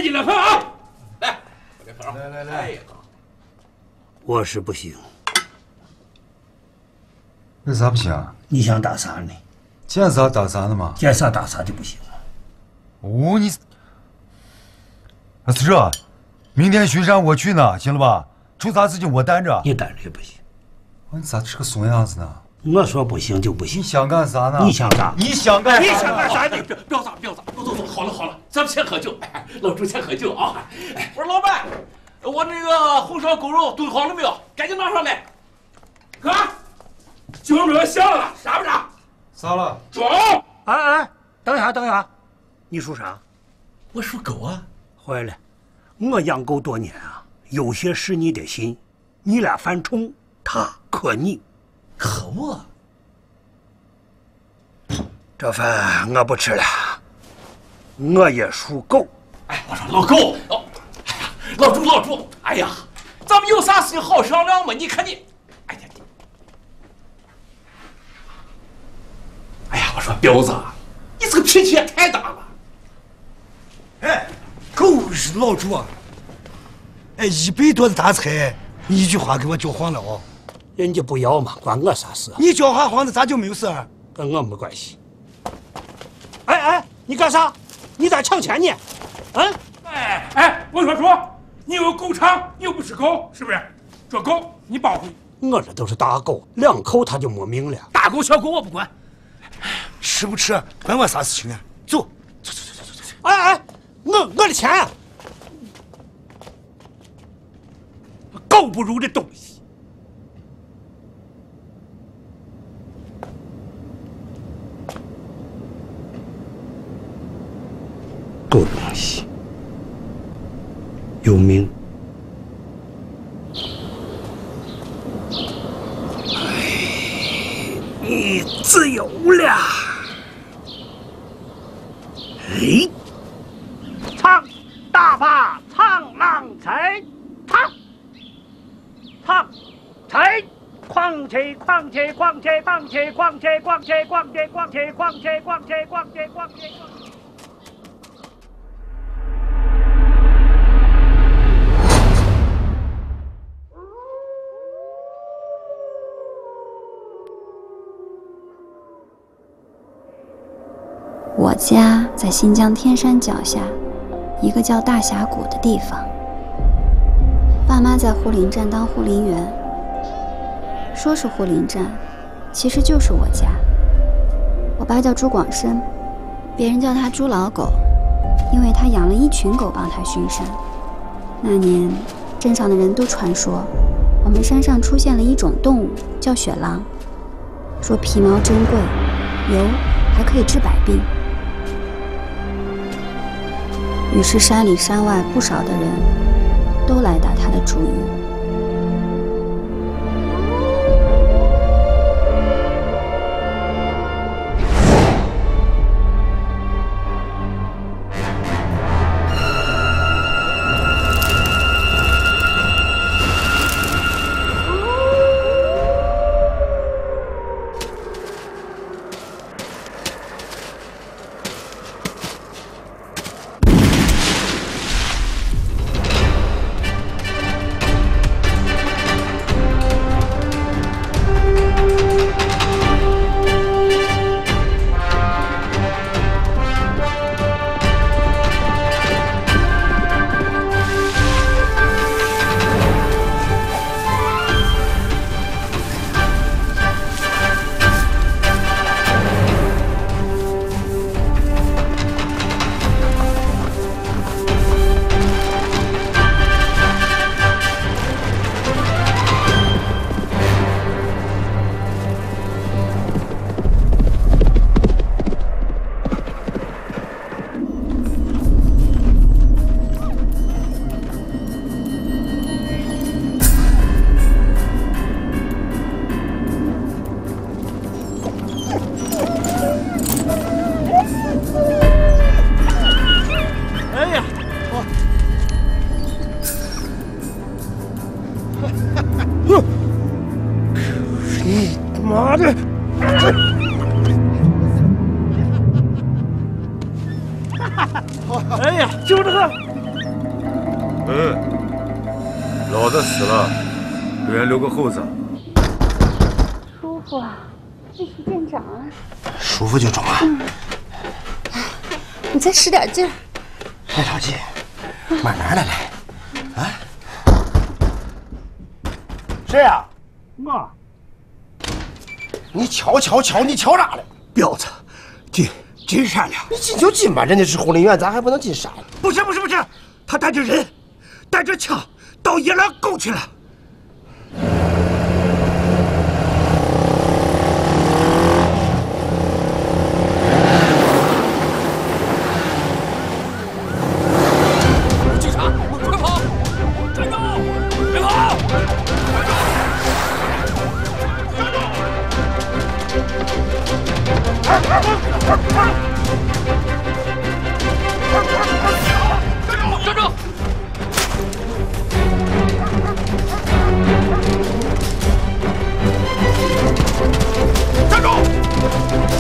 进两盆啊！来，我这盆。 来。 哎呀， 我是不行。 为啥不行？ 你想打啥呢？ 见啥打啥的嘛。 见啥打啥就不行了。 哦，你，四叔，明天巡山我去呢，行了吧？出啥事情我担着。 你担着也不行。 你咋是个怂样子呢？ 我说不行就不行。 你想干啥呢？ 你想干？ 你想干啥？ 你想干啥？ 不要打，走，好了，咱们先喝酒。哎，老朱先喝酒啊！哎，我说老板，我那个红烧狗肉炖好了没有？赶紧拿上来。哥，酒没有响了，傻不傻？ 啥了？ 装！ 哎，等一下，你属啥？ 我属狗啊。 坏了，我养狗多年啊，有些事你得信。你俩犯冲，他克你， 克我。 这饭我不吃了，我也属狗。 哎，我说老狗，哦，哎呀，老朱，哎呀，咱们有啥事情好商量嘛？你看你，哎呀，哎呀，我说彪子，你这个脾气也太大了。 哎，狗日老朱啊！哎，100多的大菜，你一句话给我搅黄了哦！ 人家不要嘛，关我啥事啊？ 你搅下黄的，咱就没有事儿。 跟我没关系。哎，你干啥？你咋抢钱呢？嗯？ 哎，我说，你有狗场，你又不是狗，是不是？这狗你保护。 我这都是大狗，2口他就没命了。 大狗小狗我不管， 吃不吃关我啥事情啊？走。 哎，我的钱， 狗不如的东西。 狗东西有命。你自由了。哎，唱大坝唱浪财，唱财，况且。 我家在新疆天山脚下，一个叫大峡谷的地方。爸妈在护林站当护林员，说是护林站，其实就是我家。我爸叫朱广深，别人叫他朱老狗，因为他养了一群狗帮他巡山。那年，镇上的人都传说，我们山上出现了一种动物，叫雪狼，说皮毛珍贵，油还可以治百病。于是山里山外不少的人都来打他的主意。 妈的！哎呀，就这个， 老子死了，给人留个后子。 舒服啊，一起见长啊。 舒服就中啊！ 你再使点劲儿。 别着急，慢慢的来。啊？谁呀？ 我你瞧，你瞧啥了？ 彪子，进山了。 你进就进吧，人家是护林员，咱还不能进山了。 不是，他带着人，带着枪到野狼沟去了。 警察，快跑！站住！别跑！站住！站住！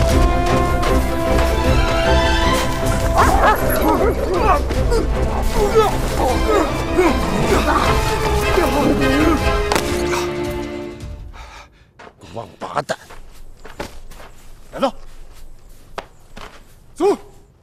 王八蛋！来走，走。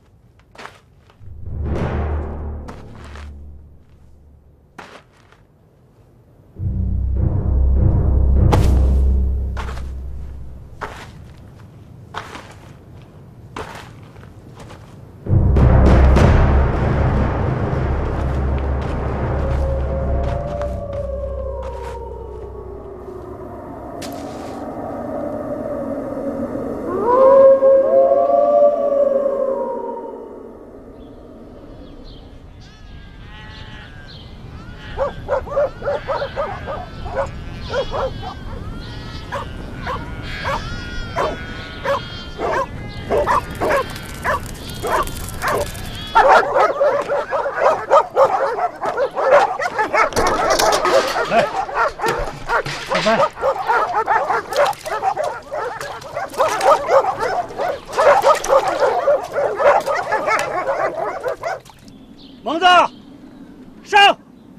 蒙子，上！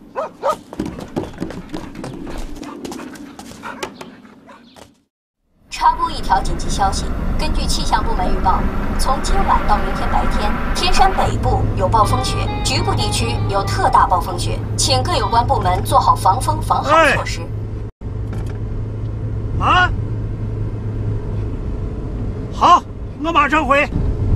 插播一条紧急消息，根据气象部门预报，从今晚到明天白天，天山北部有暴风雪，局部地区有特大暴风雪，请各有关部门做好防风防寒措施。 啊？好，我马上回。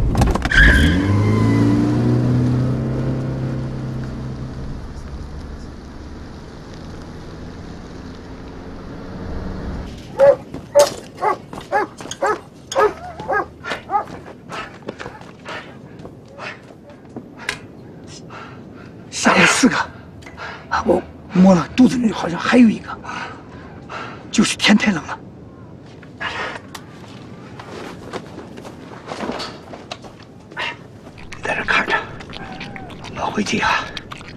下来4个，我摸了肚子里好像还有一个，就是天太冷了。在这看着，我回去啊。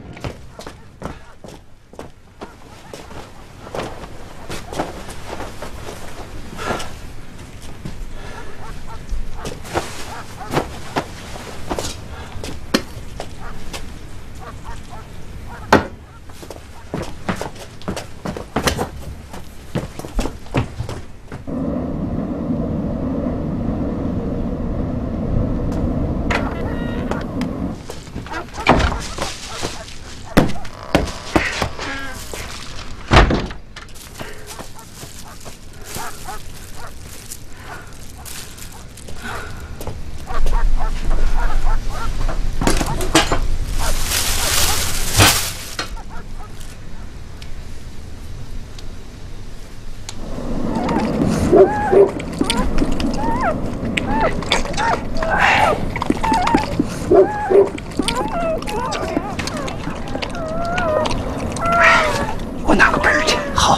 我拿个本儿去。好。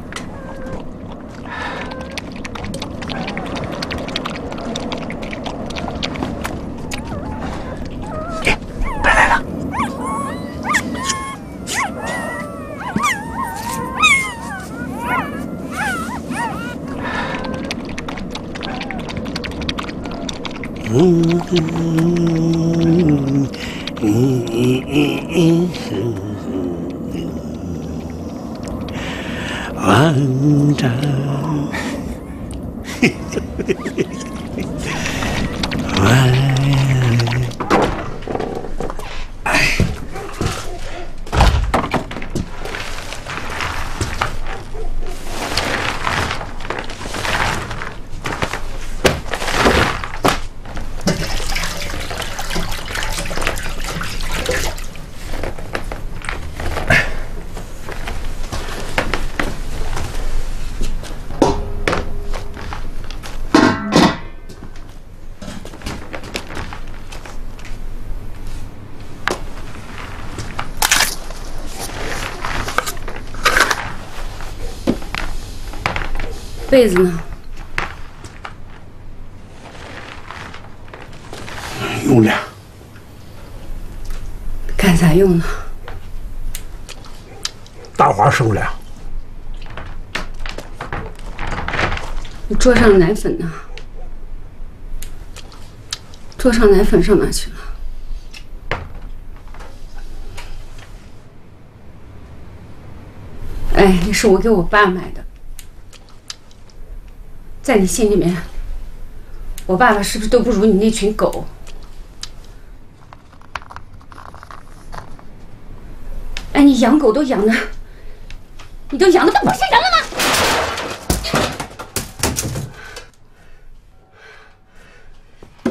本来了。 万丈。 被子呢？ 用了。 干啥用呢？ 大花收了。 你桌上的奶粉呢？桌上奶粉上哪去了？哎，那是我给我爸买的。在你心里面，我爸爸是不是都不如你那群狗？哎，你养狗都养的，你都养的跟不是人了吗？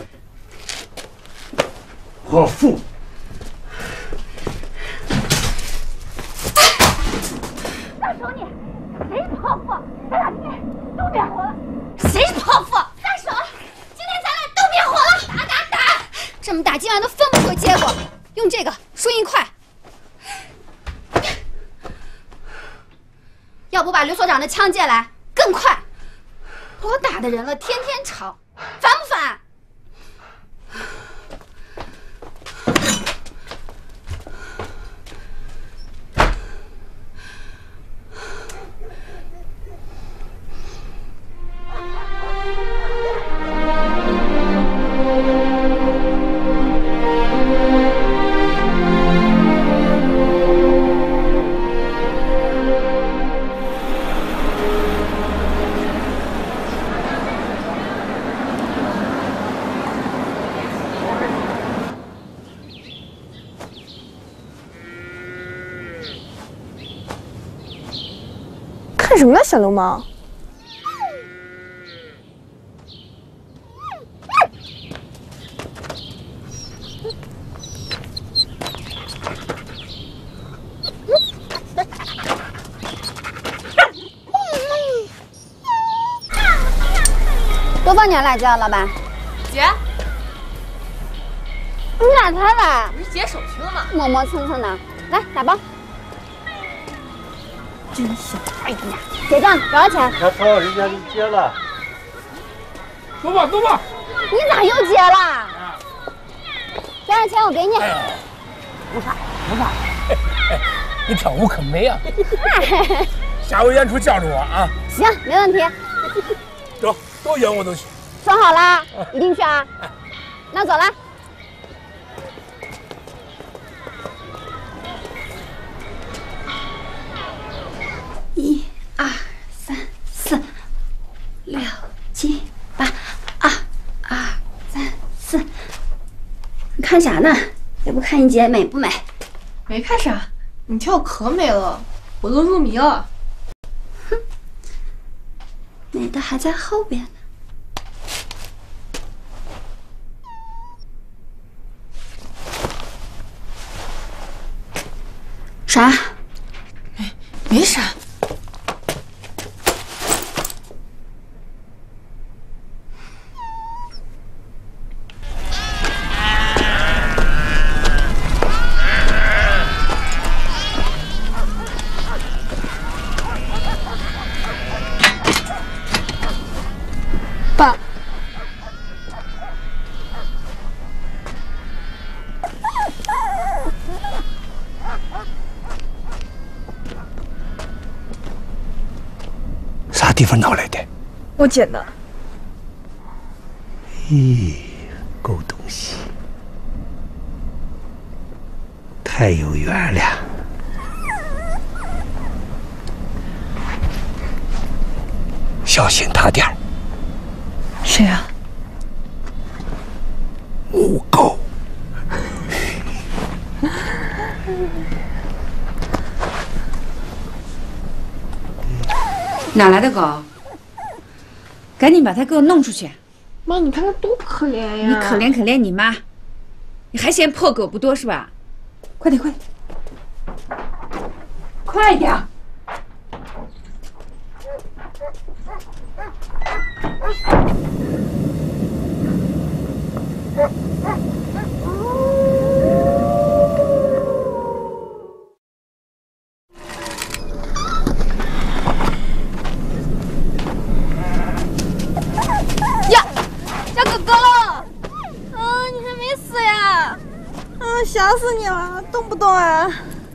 我父。 放手你！谁是泼妇？咱俩今天都灭火了！谁是泼妇？放手！今天咱俩都灭火了！打！这么打，今晚都分不出结果。用这个输赢快。要不把刘所长的枪借来，更快。多大的人了，天天吵，烦不烦？ 干什么呢，小流氓？ 多放点辣椒，老板。 姐， 你俩才来？ 不是解手续了吗？ 磨磨蹭蹭的，来打包。 真小，哎呀！ 结账多少钱？ 小丑，人家给你结了。 走吧。 你咋又结了？多少钱我给你。 不差。你跳舞可美啊！下回演出叫着我啊。 行，没问题。 走，多远我都去。 说好了，一定去啊。那走了。 1、2、3、4、6、7、8，2、3、4。你看啥呢？也不看你姐美不美？ 没看啥，你跳可美了，我都入迷了。 哼，美的还在后边呢。啥？ 没啥。 爸， 啥地方拿来的？ 我捡的。 咦，狗东西！ 太有缘了。小心他点儿。 谁啊？ 母狗。 哪来的狗？赶紧把它给我弄出去！ 妈，你看它多可怜呀！ 你可怜可怜你妈，你还嫌破狗不多是吧？快点，快点！ 小哥哥，你还没死呀？ 想死你了，动不动啊？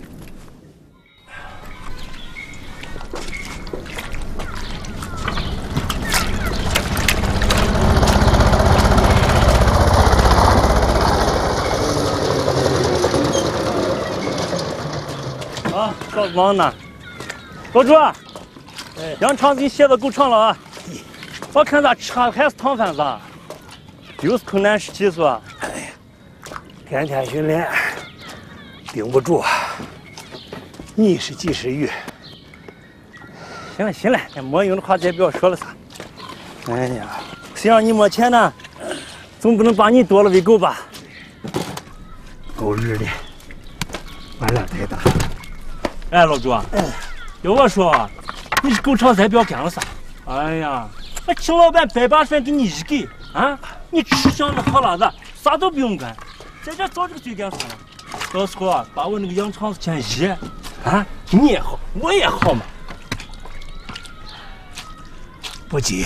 啊，少子忙呢。老朱，羊肠子你歇的够长了啊！我看咱吃还是烫饭子，又是困难时期是吧？ 哎呀，天天训练，顶不住。你是及时雨。 行了，没用的话再不要说了噻。哎呀，谁让你没钱呢？总不能把你剁了喂狗吧？ 狗日的，饭量太大。 哎，老朱，要我说，你是狗场再不要干了噻。哎呀，那秦老板180万给你一给啊，你吃香的喝辣的，啥都不用干，在这遭这个罪干啥呢？到时候啊，把我那个羊肠子钱一，啊，你也好，我也好嘛。 不急，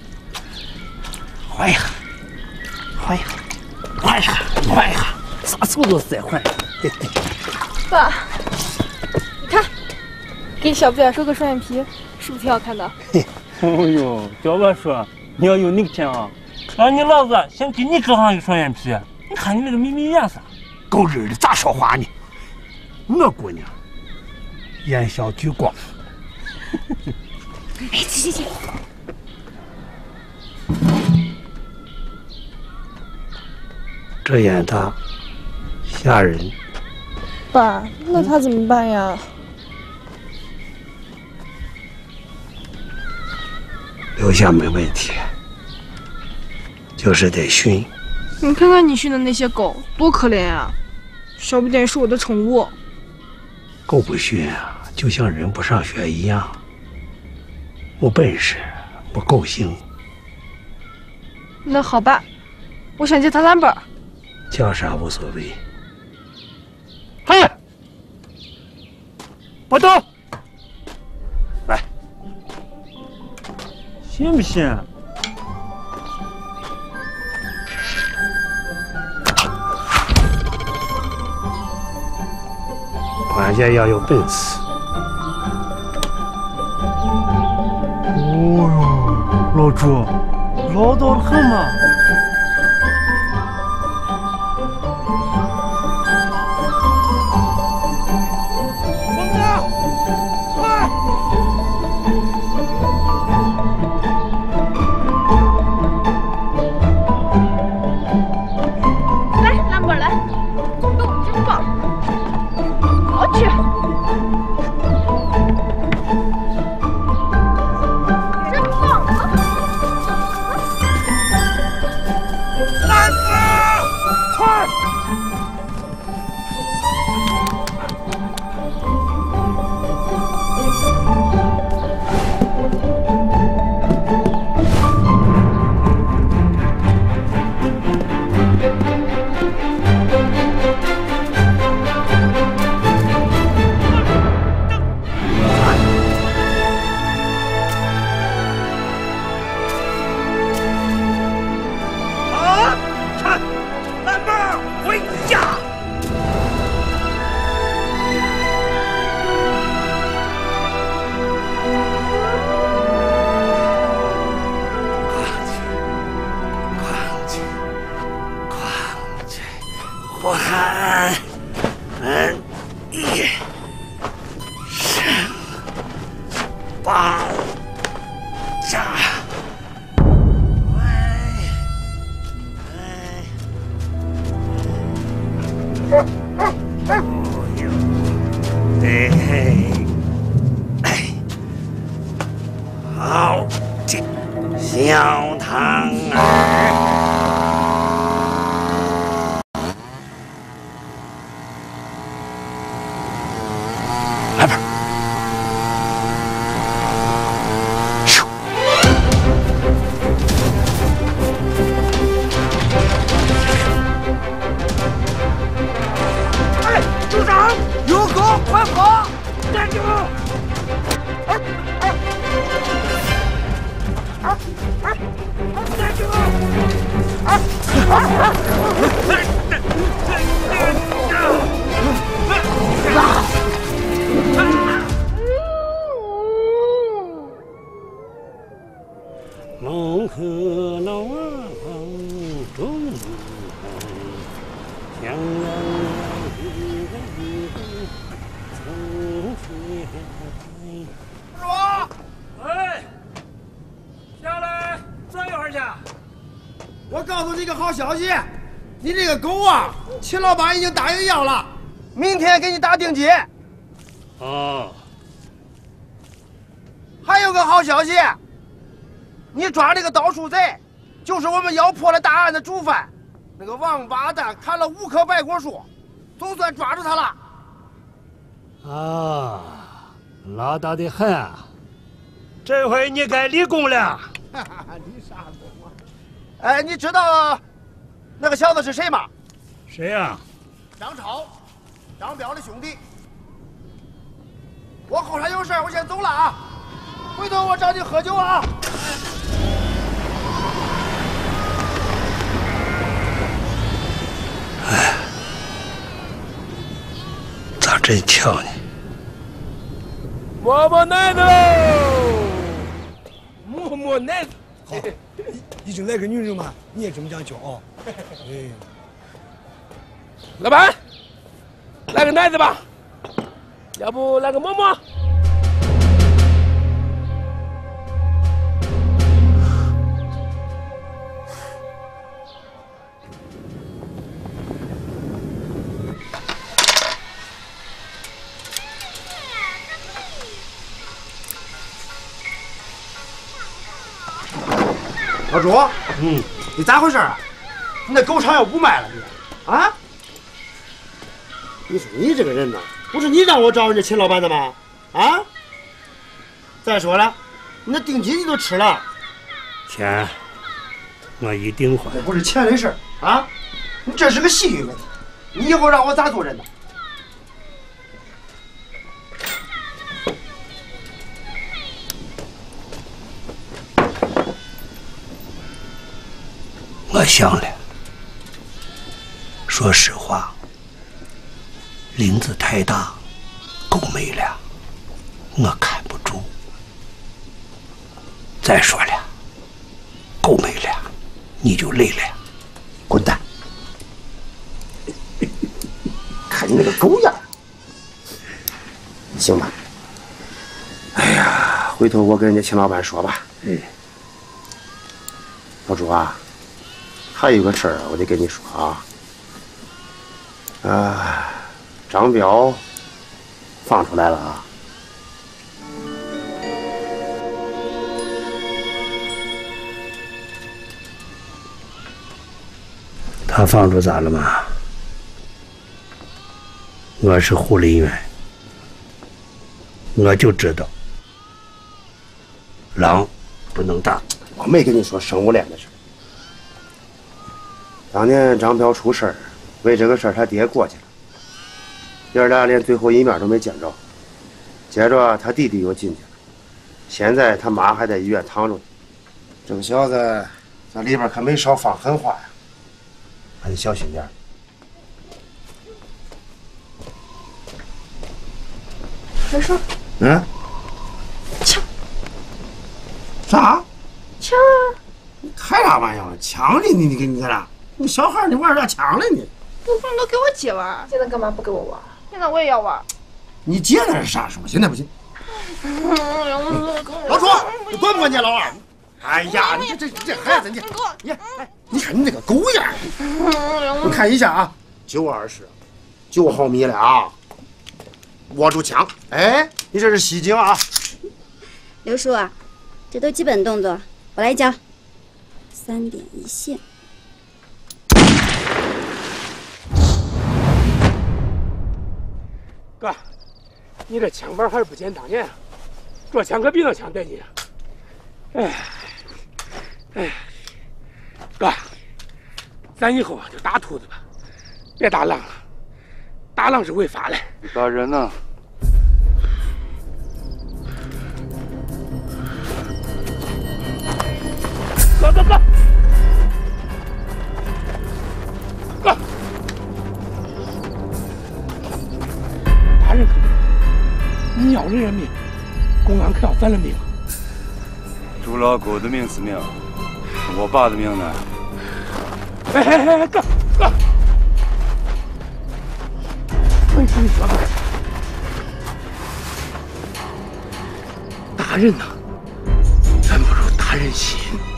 缓一下，缓一下， 啥时候都是在缓。 爸，你看，给小不点收个双眼皮，是不是挺好看的？ 哎呦，叫我说，你要有那个钱啊，让你老子先给你割上一个双眼皮，你看你那个眯眯眼噻。 狗日的，咋说话呢？我姑娘眼小聚光。 哎，去。 这眼大，吓人。 爸，那他怎么办呀？ 留下没问题，就是得训。 你看看你训的那些狗，多可怜呀！小不点是我的宠物。 狗不训啊，就像人不上学一样，没本事，不够性。 那好吧，我想叫它蓝本。 叫啥无所谓。 嘿，不动， 来， 信不信？ 关键要有本事。 哦哟，老朱，唠叨得很嘛。 我看， 1、8、炸。 好，这小汤儿。 来吧，咻！哎，组长，有狗，快跑！站住！站住！孟河老王中江师傅，哎，下来坐一会儿去。 我告诉你个好消息，你这个狗啊，秦老板已经答应要了，明天给你打定金。 哦。 还有个好消息，你抓这个盗书贼，就是我们要破了大案的主犯，那个王八蛋砍了5棵白果树，总算抓住他了。 啊，老大的很啊！这回你该立功了。 立啥功啊？哎，你知道那个小子是谁吗？ 谁呀？ 张超，张彪的兄弟。我后山有事，我先走了啊。回头我找你喝酒啊。 哎，咋真巧呢？ 摸摸奶子喽，摸摸奶子。 好，已经来个女人嘛，你也这么讲究啊？哎， 老板，来个奶子吧，要不来个摸摸？ 老朱，你咋回事啊？你那狗场要不卖了你？啊？你说你这个人呐，不是你让我找人家秦老板的吗？啊？再说了，你那定金你都吃了， 钱我一定还。 这不是钱的事儿啊！你这是个信誉问题，你以后让我咋做人呢？ 我想了，说实话，林子太大，狗没了，我看不住。再说了，狗没了，你就累了，滚蛋！ 看你那个狗样，行吧？哎呀，回头我跟人家秦老板说吧。老朱啊。还有个事儿，我得跟你说啊。张彪放出来了啊。 他放出咋了嘛？我是护林员，我就知道，狼不能打。 我没跟你说生物链的事。当年张彪出事儿，为这个事儿他爹过去了，爷俩连最后一面都没见着。接着他弟弟又进去了，现在他妈还在医院躺着呢。这个小子在里边可没少放狠话呀，还得小心点。 没事。枪。 啥？ 枪啊！ 你开啥玩笑？枪呢？你干啥？你小孩你玩啥枪了你？ 你不能都给我姐玩，现在干嘛不给我玩？ 现在我也要玩。 你接那是啥时候？现在不行。老楚，你管不管你老二？哎呀，你这孩子，你看你这个狗样！我看一下啊，920，9毫米了啊，握住枪。哎，你这是袭警啊！ 刘叔啊，这都基本动作，我来教。3点一线。 哥，你这枪法还是不简单呢，这枪可比那枪得劲啊！哎，哥，咱以后啊就打兔子吧，别打狼了，打狼是违法的。 打人呢？ 哥！打人可不，你要人命，公安可要咱的命。 猪老狗的命是命，我爸的命呢？ 哎，哥！我跟你说个，打人呐，咱不如打人心。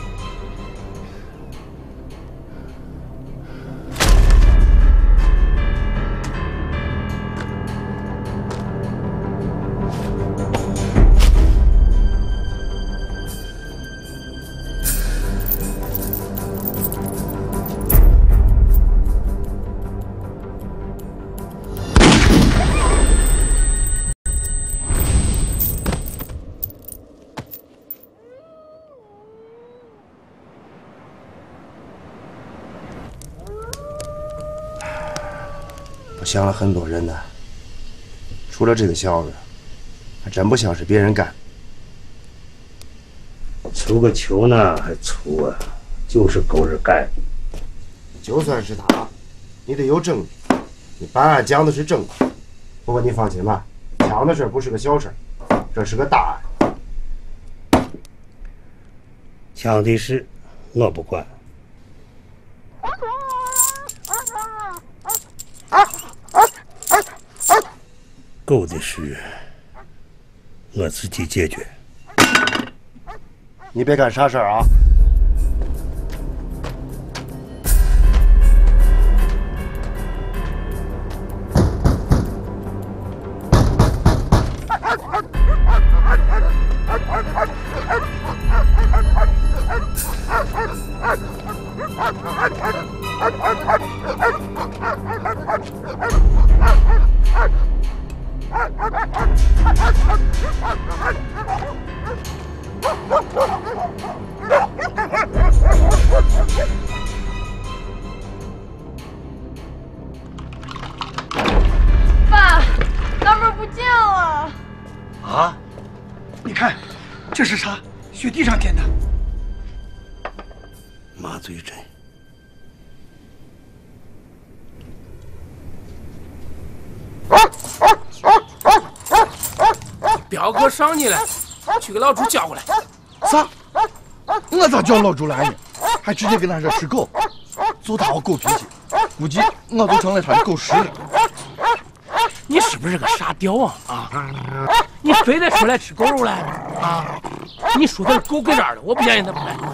想了很多人呢，除了这个小子，还真不像是别人干。 凑个球呢还凑啊，就是狗日干。 就算是他，你得有证据。你办案讲的是证据。不过你放心吧，枪的事不是个小事，这是个大案。 枪的事我不管。狗的事，我自己解决。 你别干傻事儿啊！ 爸，老妹不见了。 啊？你看，这是啥？雪地上捡的。 麻醉针。 表哥赏你了，去给老朱叫过来。 啥？我咋叫老朱来呢？还直接跟他说是狗，就打我狗脾气，估计我都成了他的狗食了。 你是不是个傻屌啊？你非得出来吃狗肉来啊？你说他是狗跟这儿的，我不相信他不来。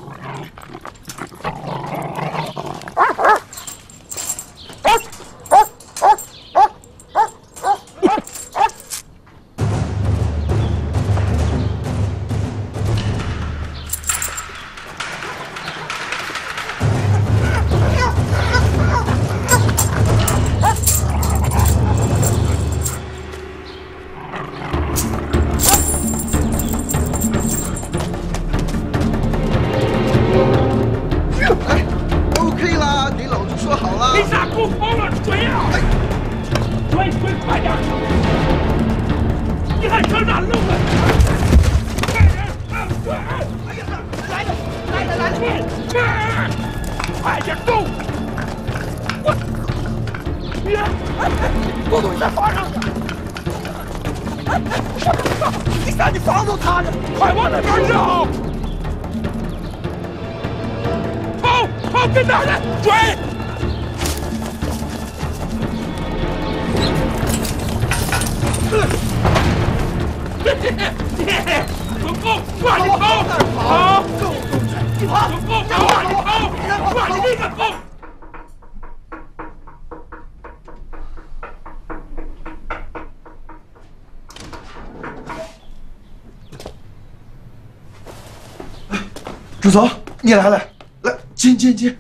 往里跑，跑，你跑，往里跑，往里那个跑。 朱总，你来了，来，进。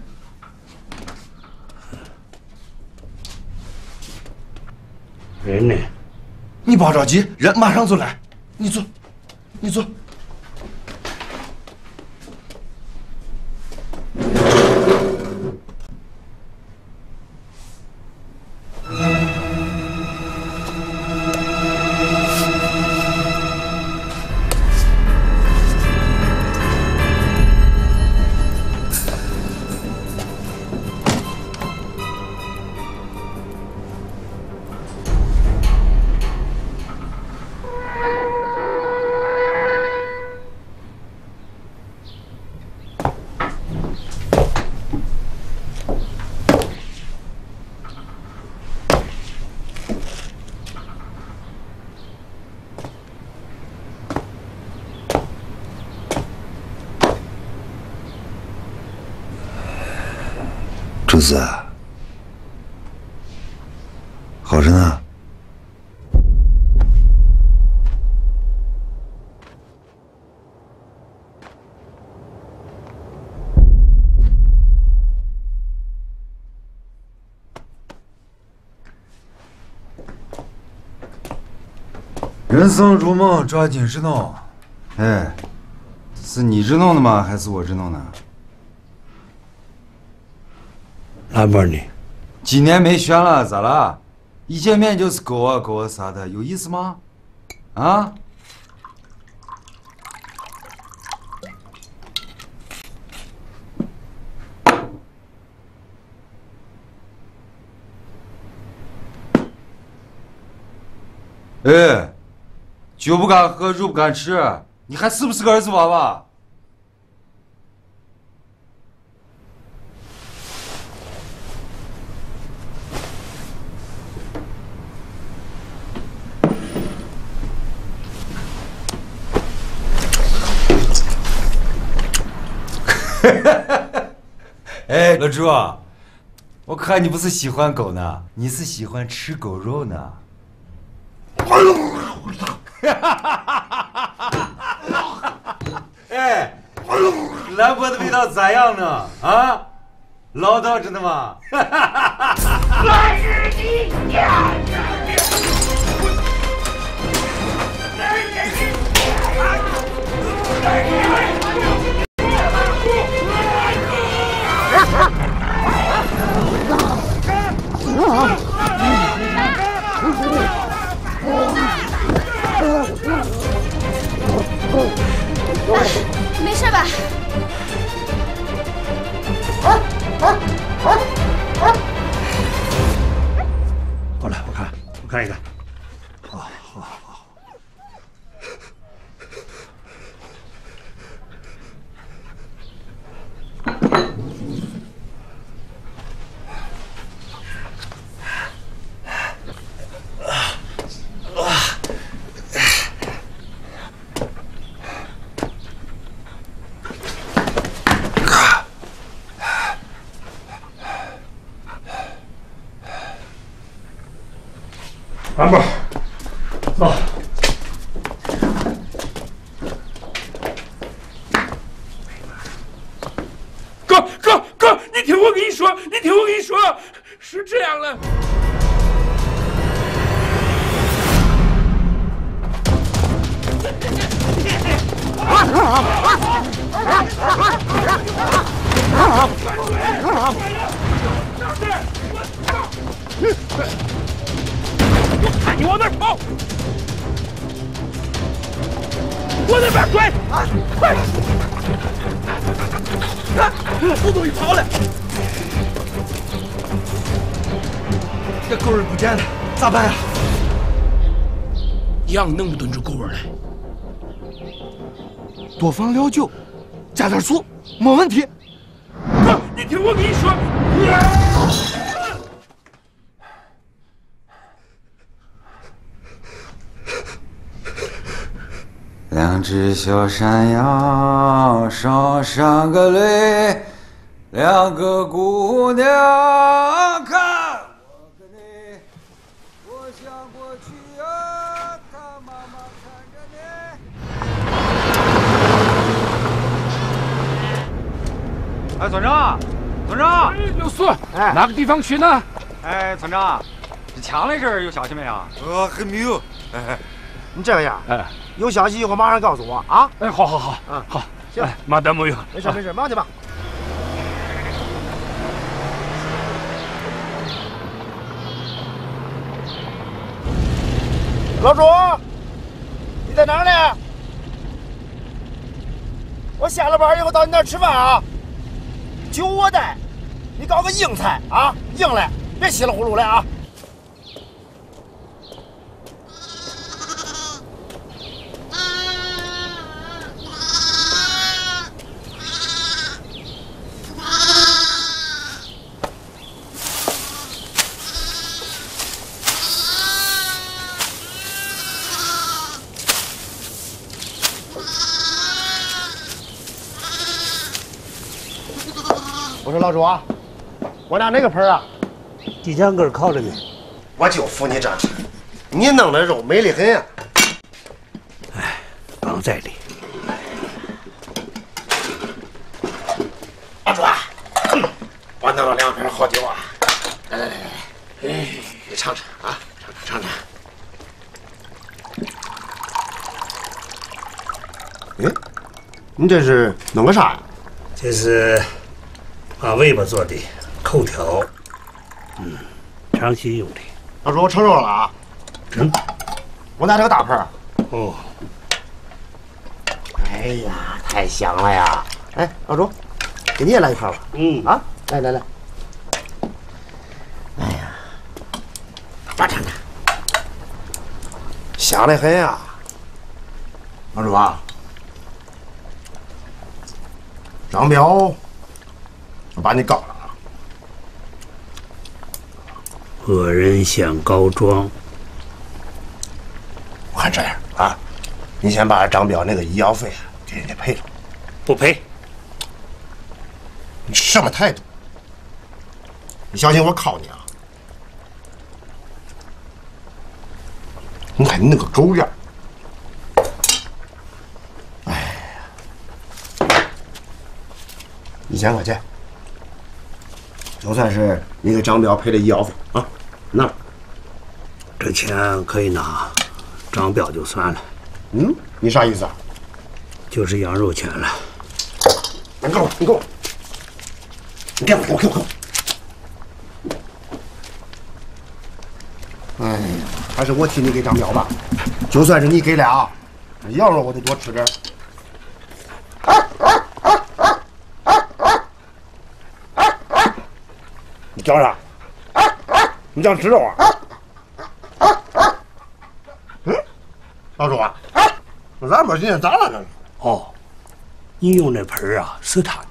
人呢？ 你别着急，人马上就来。你坐。 朱子，好着呢。人生如梦，抓紧时弄。哎，是你这弄的吗？还是我这弄的？ 哪边呢？ 几年没选了，咋了？一见面就是狗啊啥的，有意思吗？啊？哎，酒不敢喝，肉不敢吃，你还是不是个儿子娃娃？哎，老朱，我看你不是喜欢狗呢，你是喜欢吃狗肉呢。哎，兰博的味道咋样呢？啊，唠叨着呢吗？ 来日你家没事吧？ 过来，我看一看。好。 兰博，走。哥，你听我跟你说，是这样的。我看你往哪儿跑！往那边追！快！不容易跑了。 这狗儿不见了，咋办呀？ 羊能不蹲住狗儿来？ 多放料酒，加点醋，没问题。 哥，你听我跟你说。 两只小山羊上山个嘞，两个姑娘看我个嘞，我想过去啊，他妈妈看着呢。哎，村长，村长， 哎，刘叔，哎，哪个地方去呢？ 哎，村长，这枪的事儿有消息没有？还没有。哎， 你这个样，哎，有消息以后马上告诉我啊！ 哎，好，好，行，马达没有， 没事，忙去吧。老朱，你在哪儿呢？我下了班以后到你那儿吃饭啊，酒我带，你搞个硬菜啊，硬来，别稀里糊涂的啊。我说老朱啊，我拿哪个盆啊？ 地墙根靠着呢。 我就服你这，你弄的肉美得很啊！ 哎，刚在理。 老朱啊，我弄了2瓶好酒啊！来，你尝尝啊，尝尝。哎，你这是弄个啥呀？ 这是把尾巴做的扣条，长期用的。 老朱，我盛肉了啊！我拿这个大盆。 哦。 哎呀，太香了呀！哎，老朱，给你也来一盘吧。啊，来。哎呀，爸尝尝，香得很呀！老朱啊，张彪，我把你告了啊！ 恶人先告状。 我看这样啊，你先把张彪那个医药费给人家赔了。 不赔。 你什么态度？你小心我铐你啊！你看你那个狗样！哎呀，1000块钱，就算是你给张彪赔的医药费啊，拿。 这钱可以拿，张彪就算了。 你啥意思啊？ 就是羊肉钱了。 你给我，你给我！哎呀，还是我替你给张彪吧。就算是你给了啊，羊肉我得多吃点。你叫啥？你想吃肉啊？老朱啊，咱们今天咋了这是？ 哦，你用那盆啊是他的。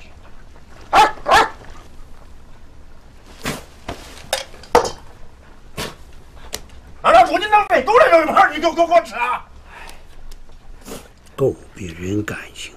老朱，你那喂狗的肉一盘，你给我吃啊？ 狗比人干净。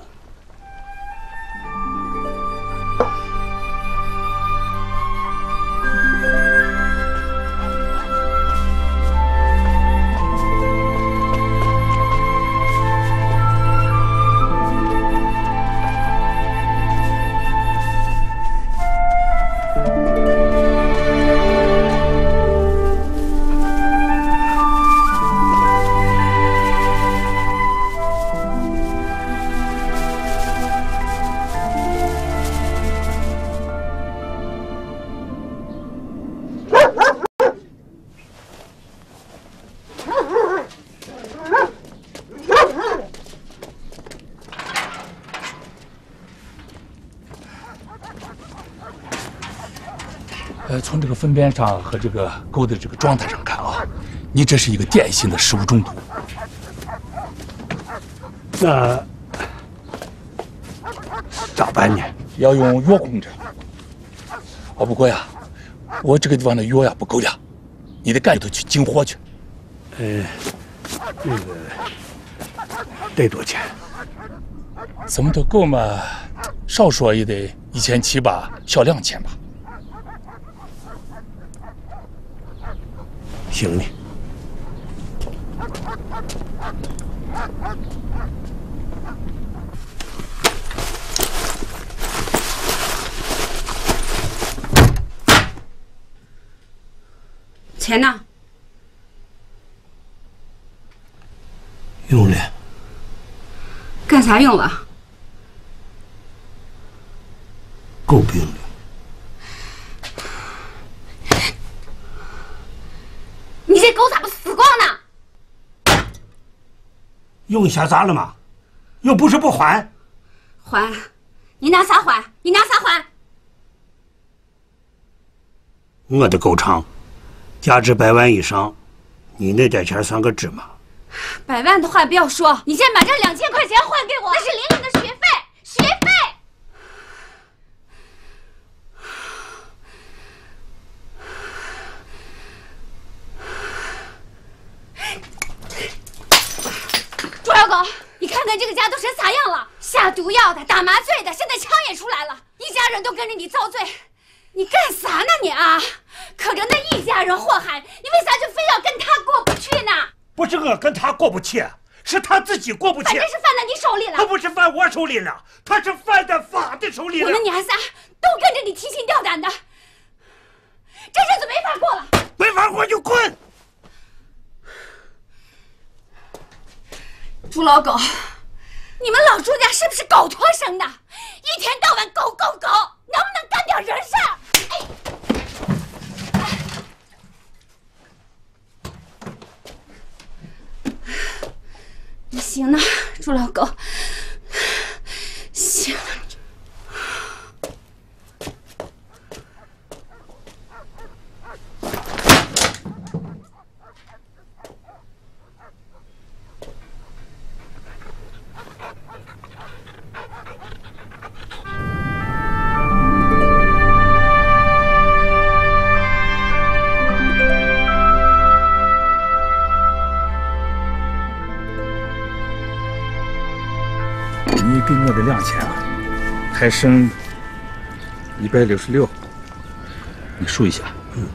从这个粪便上和这个狗的这个状态上看啊，你这是一个典型的食物中毒。 那咋办呢？ 要用药控制。不过呀，我这个地方的药呀不够了，你得赶紧去进货去。 那个得多钱？ 怎么都够嘛？少说也得1700，小2000吧。 行呢。 钱呢？ 用了。 干啥用了？ 够病了。 你这狗咋不死光呢？ 用下咋了嘛？又不是不还。 还？你拿啥还？你拿啥还？ 我的狗场，价值100万以上，你那点钱算个芝麻。 100万的话不要说，你先把这2000块钱还给我，那是玲玲的学费，学费。朱小狗，你看看这个家都成啥样了？下毒药的、打麻醉的，现在枪也出来了，一家人都跟着你遭罪，你干啥呢你啊？可着那一家人祸害，你为啥就非要跟他过不去呢？ 不是我跟他过不去，是他自己过不去。 反正是犯在你手里了。 他不是犯我手里了，他是犯在法的手里了。 我们娘仨都跟着你提心吊胆的，这日子没法过了。 没法过就滚！ 朱老狗，你们老朱家是不是狗托生的？一天到晚狗狗狗，能不能干点人事儿？行了，朱老狗，行了。 你给我的2000啊，还剩166，你数一下。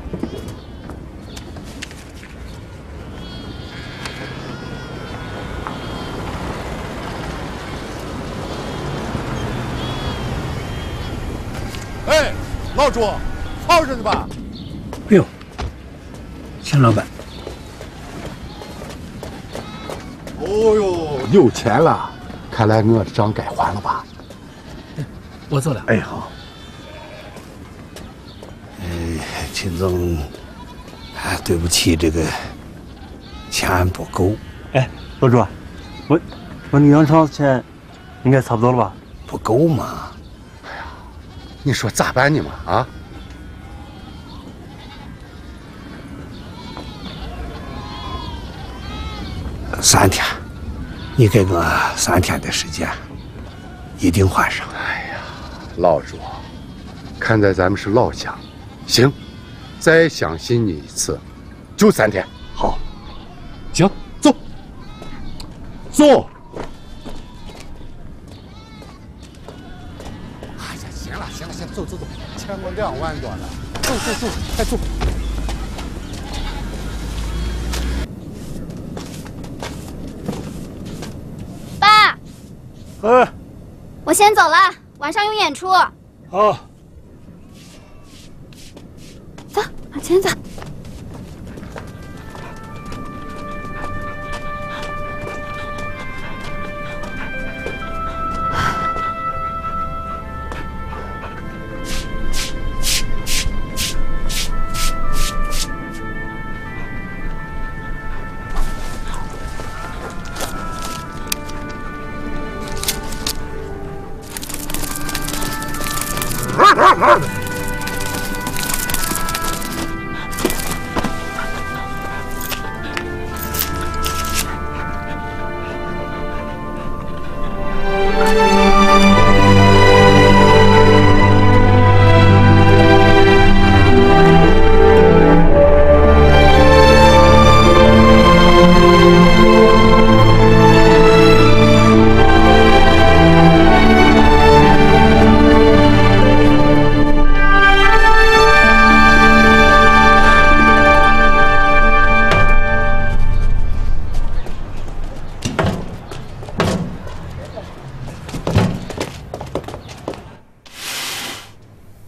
哎，老朱，好着呢吧？ 不用，钱老板。 哦呦，有钱了。看来我的账该还了吧？ 我走了。 哎，好。秦总，对不起，这个钱不够。 哎，老朱，我你养场钱应该差不多了吧？ 不够嘛？ 哎呀，你说咋办呢嘛？啊 ？3天。你给我3天的时间，一定还上。 哎呀，老朱，看在咱们是老乡，行，再相信你一次，就3天。 好， 行，走，走。哎呀，行了，走，欠我2万多了，走，快走。 我先走了，晚上有演出。 好， 走，往前走。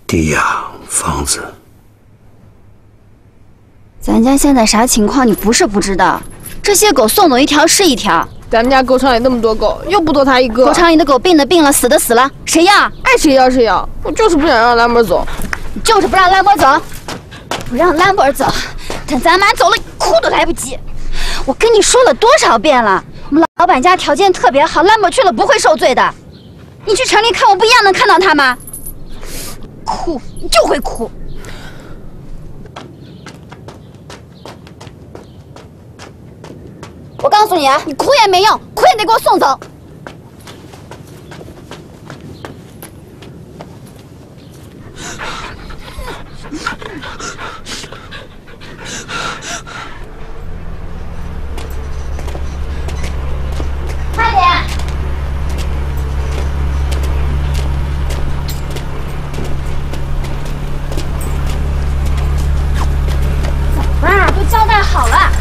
地呀，房子。 咱家现在啥情况？你不是不知道，这些狗送走一条是一条。 咱们家狗场里那么多狗，又不多它一个。 狗场里的狗病的病了，死的死了，谁要？ 爱谁要谁要。我就是不想让兰博走， 你就是不让兰博走，不让兰博走，等咱妈走了，哭都来不及。我跟你说了多少遍了，我们老板家条件特别好，兰博去了不会受罪的。你去城里看，我不一样能看到他吗？哭，你就会哭。我告诉你啊，你哭也没用，哭也得给我送走。快点！怎么啦？都交代好了。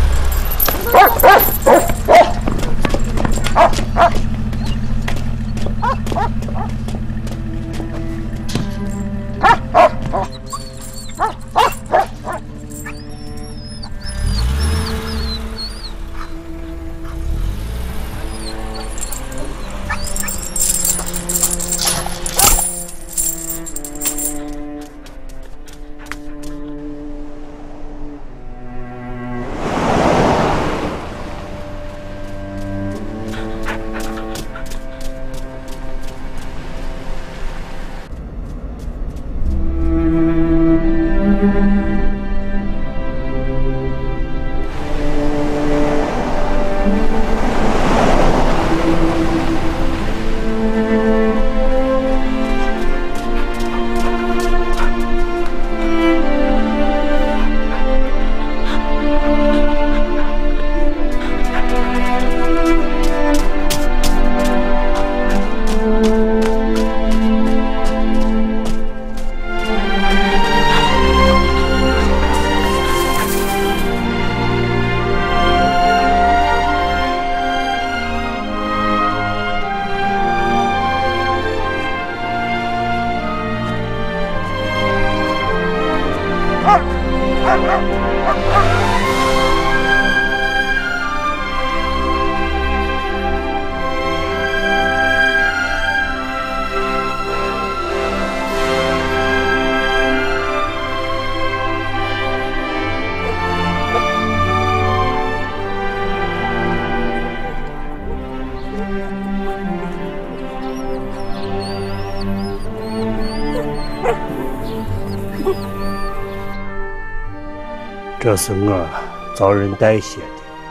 这是我找人代写的，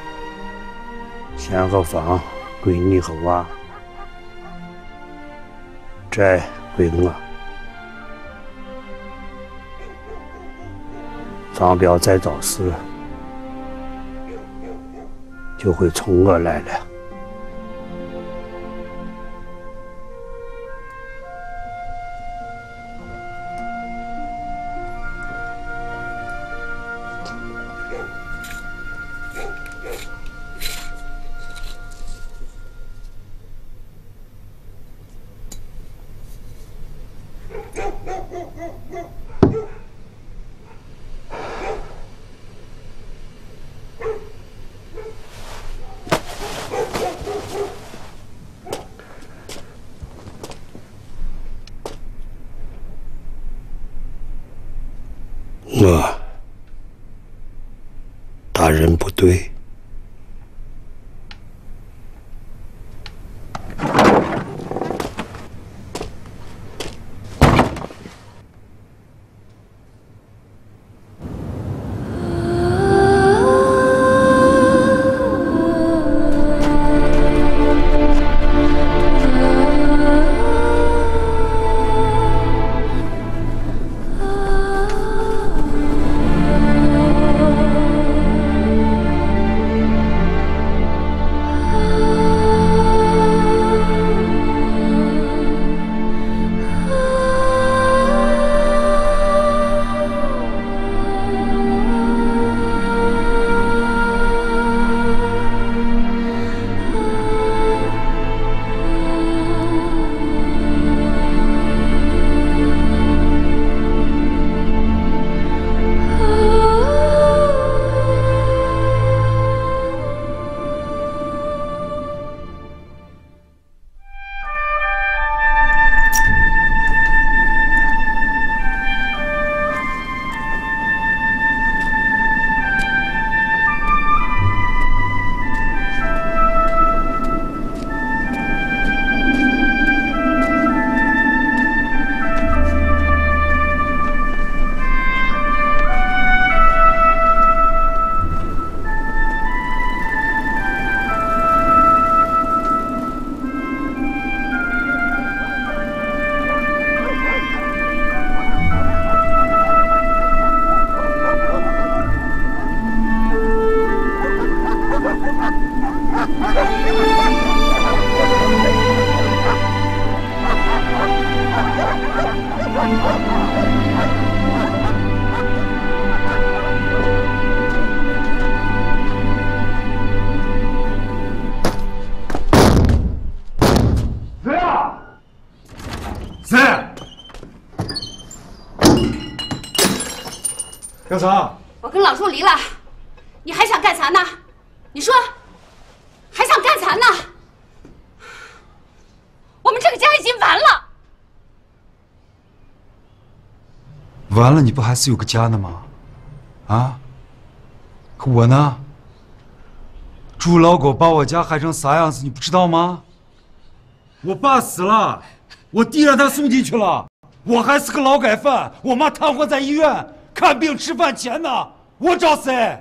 钱和房归你和娃，债归我。张彪再找事，就会从我来了。我大人不对， 干啥？ 我跟老朱离了，你还想干啥呢？你说，还想干啥呢？我们这个家已经完了。 完了，你不还是有个家呢吗？啊？可我呢？朱老狗把我家害成啥样子，你不知道吗？我爸死了，我弟让他送进去了，我还是个劳改犯，我妈瘫痪在医院，看病吃饭钱呢，我找谁？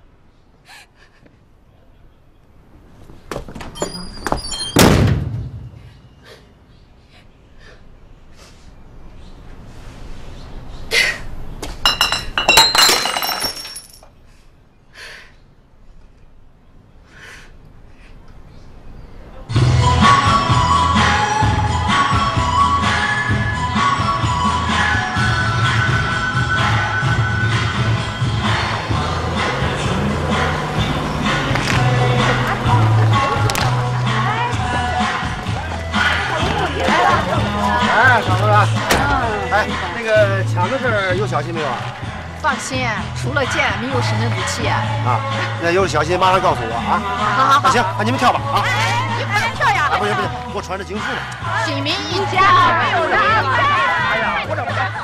抢的事有消息没有啊？ 放心，除了剑，没有生命武器。 啊，那有消息马上告诉我啊！ 好， 那行，那你们跳吧啊！ 你不能跳呀！ 不行，我穿着警服呢。 新民一家，没有人。 哎呀，我这。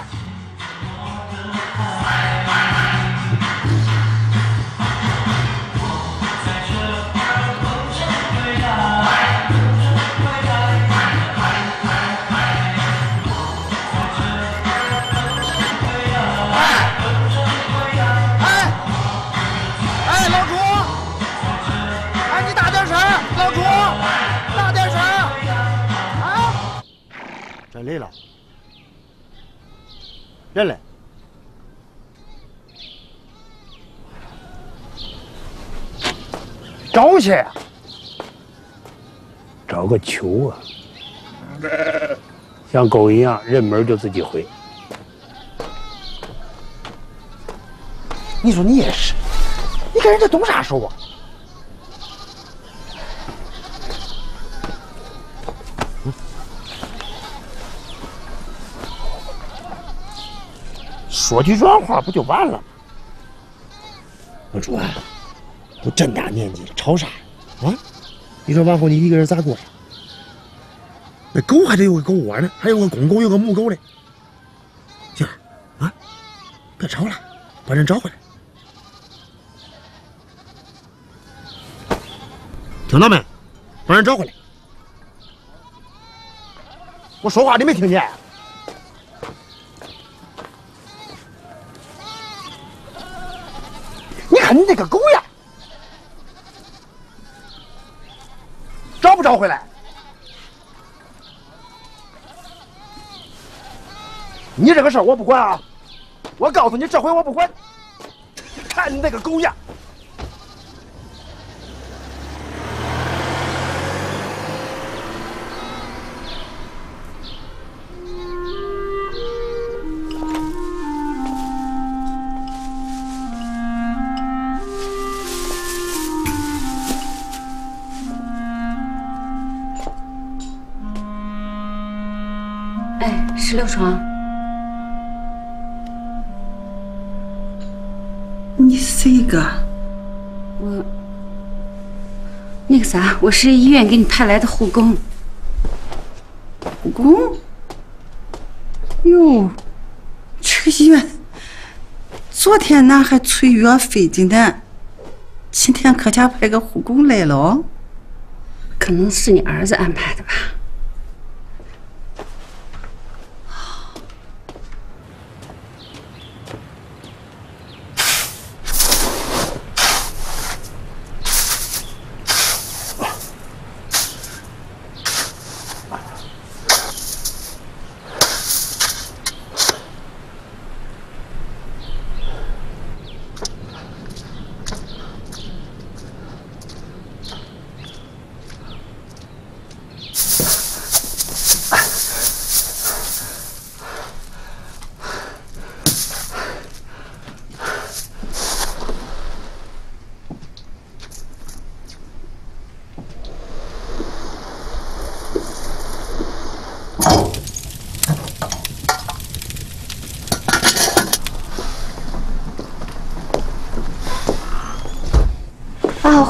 人来了，人来，找去呀！ 找个球啊！像狗一样认门就自己回。 你说你也是，你跟人家动啥手啊？说句软话不就完了？老朱啊，都这么大年纪了，吵啥呀？啊？你说往后你一个人咋过呀？那狗还得有个狗窝呢，还有个公狗，有个母狗嘞。行啊，别吵了，把人找回来。听到没？把人找回来。我说话你没听见？你看你这个狗呀，找不找回来？你这个事儿我不管啊！我告诉你，这回我不管。看你那个狗样！ 16床， 你谁个？ 我那个啥，我是医院给你派来的护工。 护工？哟，这个医院，昨天俺还催约费着呢，今天可家派个护工来了。 可能是你儿子安排的吧。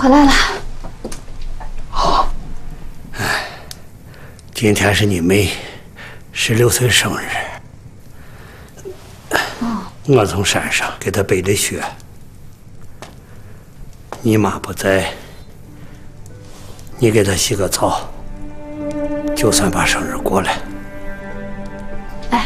回来了。 好。今天是你妹16岁生日。我从山上给她背的雪。你妈不在，你给她洗个澡，就算把生日过了。 哎。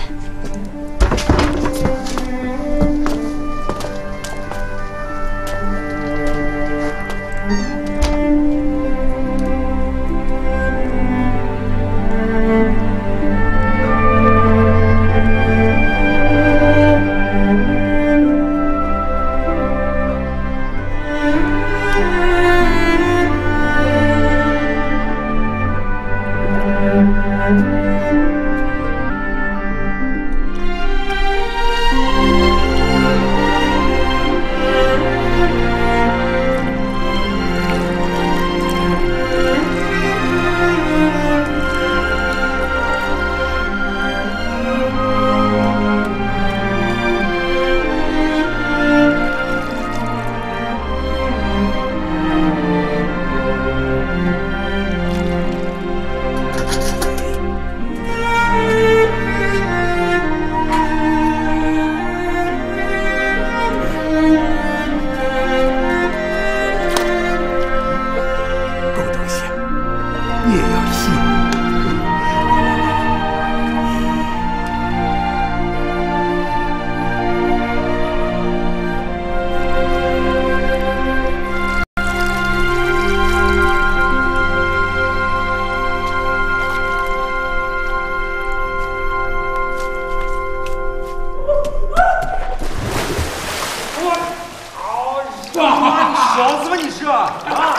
小子吧你是啊？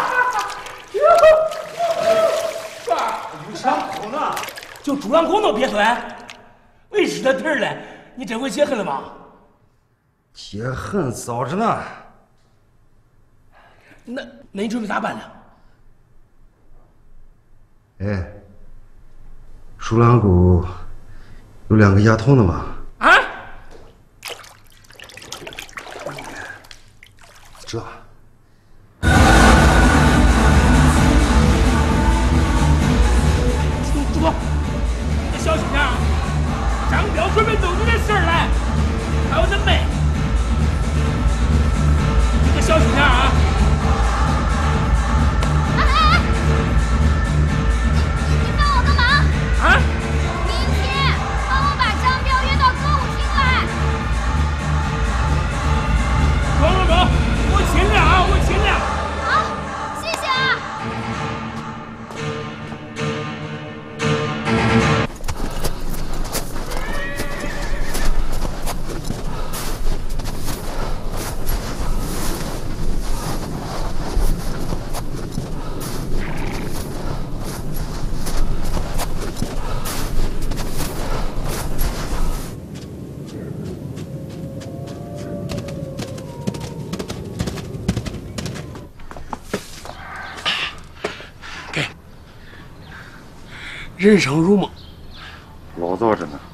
有伤口呢，就主人公都别钻，为什么地儿了？你这回解恨了吗？ 解恨早着呢。 那你准备咋办呢？ 哎，鼠狼沟有2个牙痛的吗？ 啊？ 这。 主播，你小心点啊！张彪准备弄出点事儿来，还有那妹，你可小心点啊！ 你帮我个忙啊！ 明天帮我把张彪约到歌舞厅来。 中，我尽量啊，我尽量。 好，谢谢啊。 人生如梦， 老早着呢。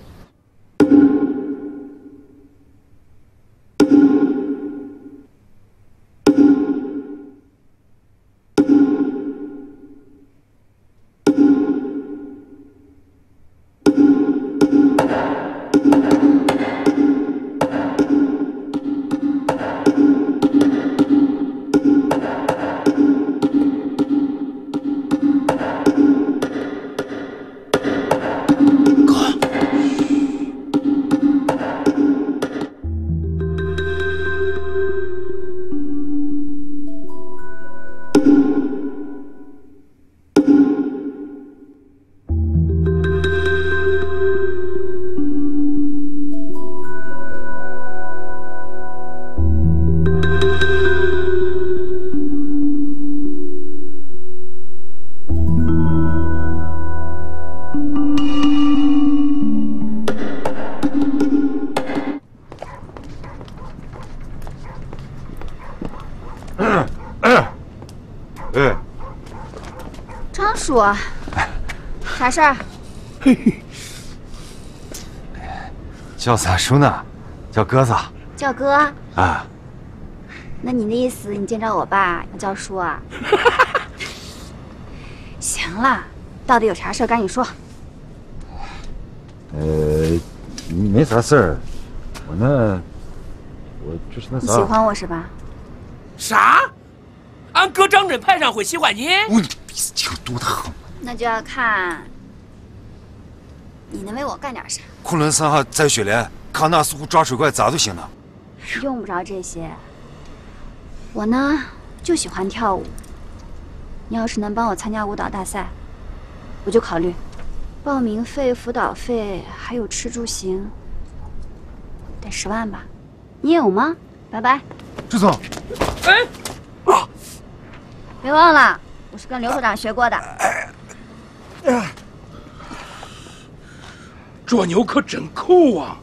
张叔，啥事儿？ 叫三叔呢，叫鸽子。 叫哥。 啊。 那你的意思，你见着我爸要叫叔啊？行了，到底有啥事赶紧说。 没啥事儿，我就是那啥。 你喜欢我是吧？ 啥？俺哥张真派上会喜欢你？ 我鼻子挺毒的很。 那就要看你能为我干点啥。 昆仑山下摘雪莲，康纳苏湖抓水怪，咋都行呢？ 用不着这些。我呢，就喜欢跳舞。你要是能帮我参加舞蹈大赛，我就考虑。报名费、辅导费，还有吃住行，得10万吧？你有吗？拜拜。 朱总， 别忘了，我是跟刘处长学过的。 这妞可真抠啊！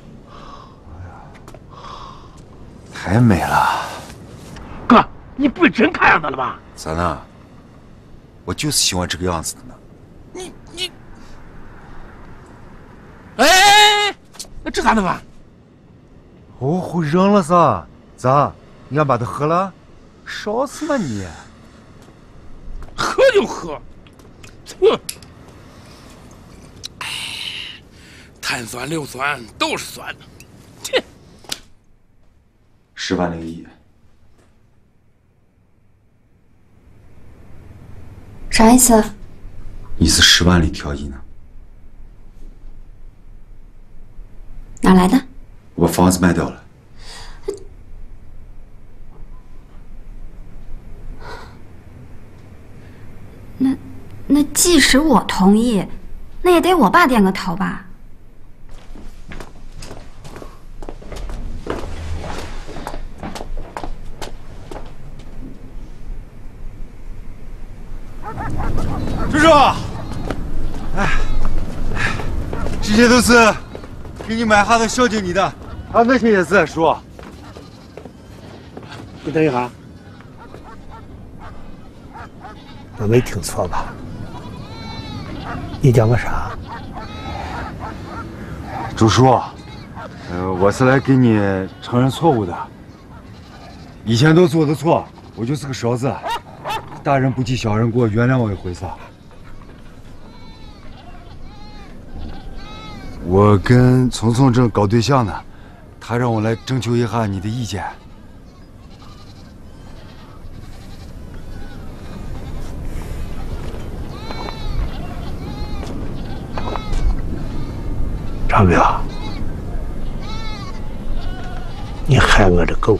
太美了。 哥，你不是真看上她了吧？ 咋呢？我就是喜欢这个样子的呢。 你，哎，这咋弄啊？ 哦，会扔了噻？咋？你想把它喝了？烧死了你！ 喝就喝，哼！哎，碳酸硫酸都是酸的，切 ！10万0亿。 啥意思？ 意思10万里挑一呢。 哪来的？ 我把房子卖掉了。 那即使我同意，那也得我爸点个头吧？ 叔叔，哎，这些都是给你买下的孝敬你的，还有那些也是，叔。 你等一下，我没听错吧？你叫我啥？ 朱叔，我是来给你承认错误的。以前都是我的错，我就是个勺子。大人不计小人过，原谅我一回噻。我跟聪聪正搞对象呢，他让我来征求一下你的意见。 张彪，你害我的狗，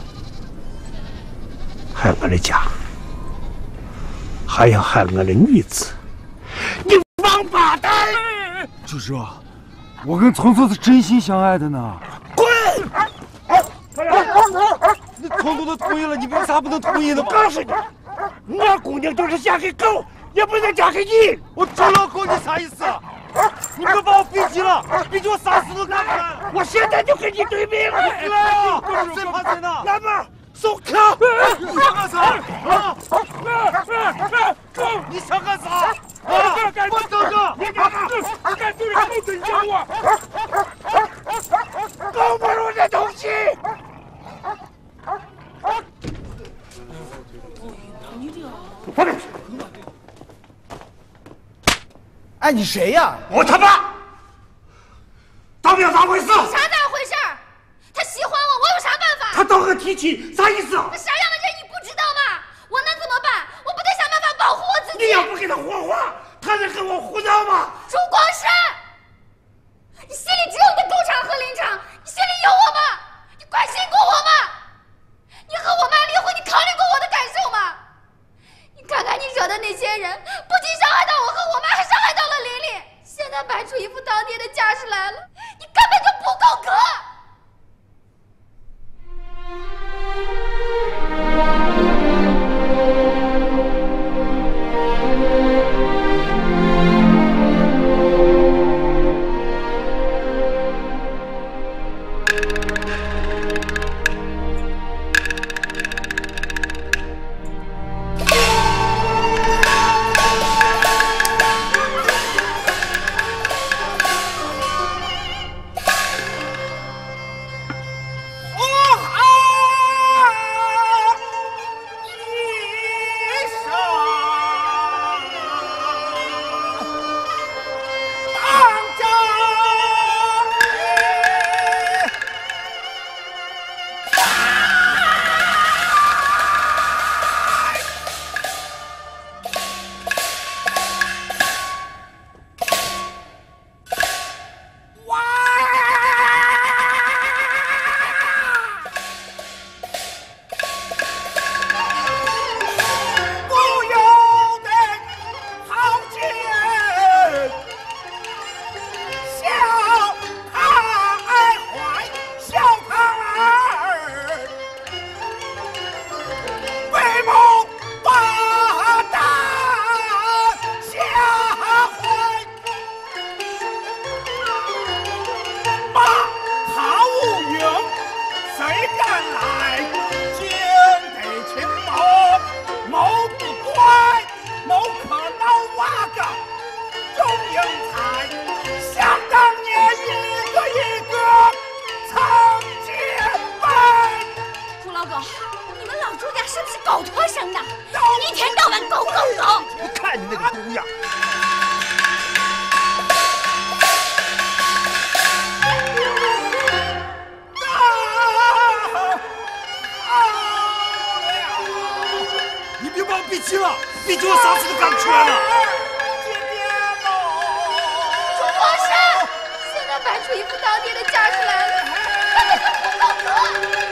害我的家，还要害我的女子，你王八蛋！ 朱叔，我跟聪聪是真心相爱的呢。 滚！ 你聪聪都同意了，你为啥不能同意呢？ 我告诉你，我姑娘就是嫁给狗，也不能嫁给你。 我找老狗，你啥意思？你别把我逼急了，逼急我啥事都干不来。 我现在就跟你对命了！ 来啊！谁怕谁呢？ 来吧，松开！ 你想干啥？啊！你想干啥？啊！我等着！ 你干啥？干对了，狗嘴讲我！狗不如这东西！放开！ 哎，你谁呀？ 我他妈！张彪咋回事？ 啥咋回事？他喜欢我，我有啥办法？ 他当何提起？啥意思啊？ 他啥样的人你不知道吗？我能怎么办？我不得想办法保护我自己。 你要不给他活活，他能跟我胡闹吗？ 朱光山，你心里只有你的狗场和林场，你心里有我吗？你关心过我吗？你和我妈离婚，你考虑过我的感受吗？你看看你惹的那些人，不仅伤害到我和我妈，还伤害到了琳琳。现在摆出一副当爹的架势来了，你根本就不够格。 天到晚狗狗狗！ 我看你那个狗样！你别把我逼急了，毕竟我上次都刚出来了。 楚国山，现在摆出一副当爹的架势来了，他那个不够格。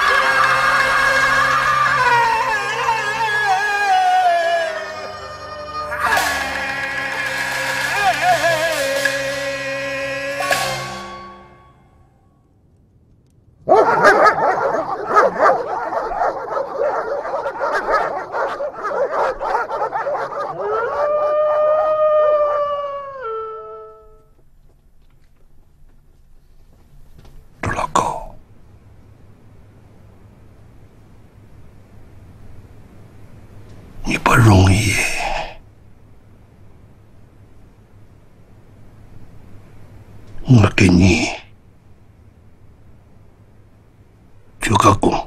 不容易。我给你鞠个躬。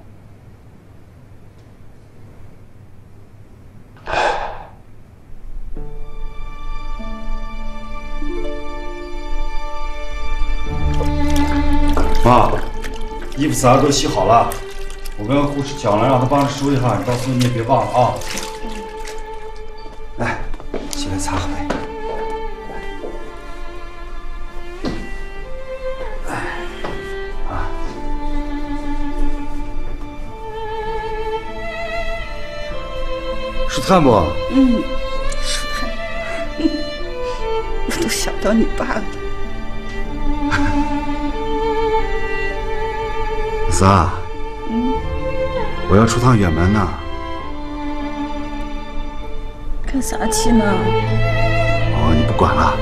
妈，衣服啥都洗好了，我跟护士讲了，让他帮着收一下，到时候你也别忘了啊。来，起来擦汗。舒坦不？ 舒坦。我都想到你爸了。 子啊，我要出趟远门呢。 干啥去呢？ 哦，你不管了？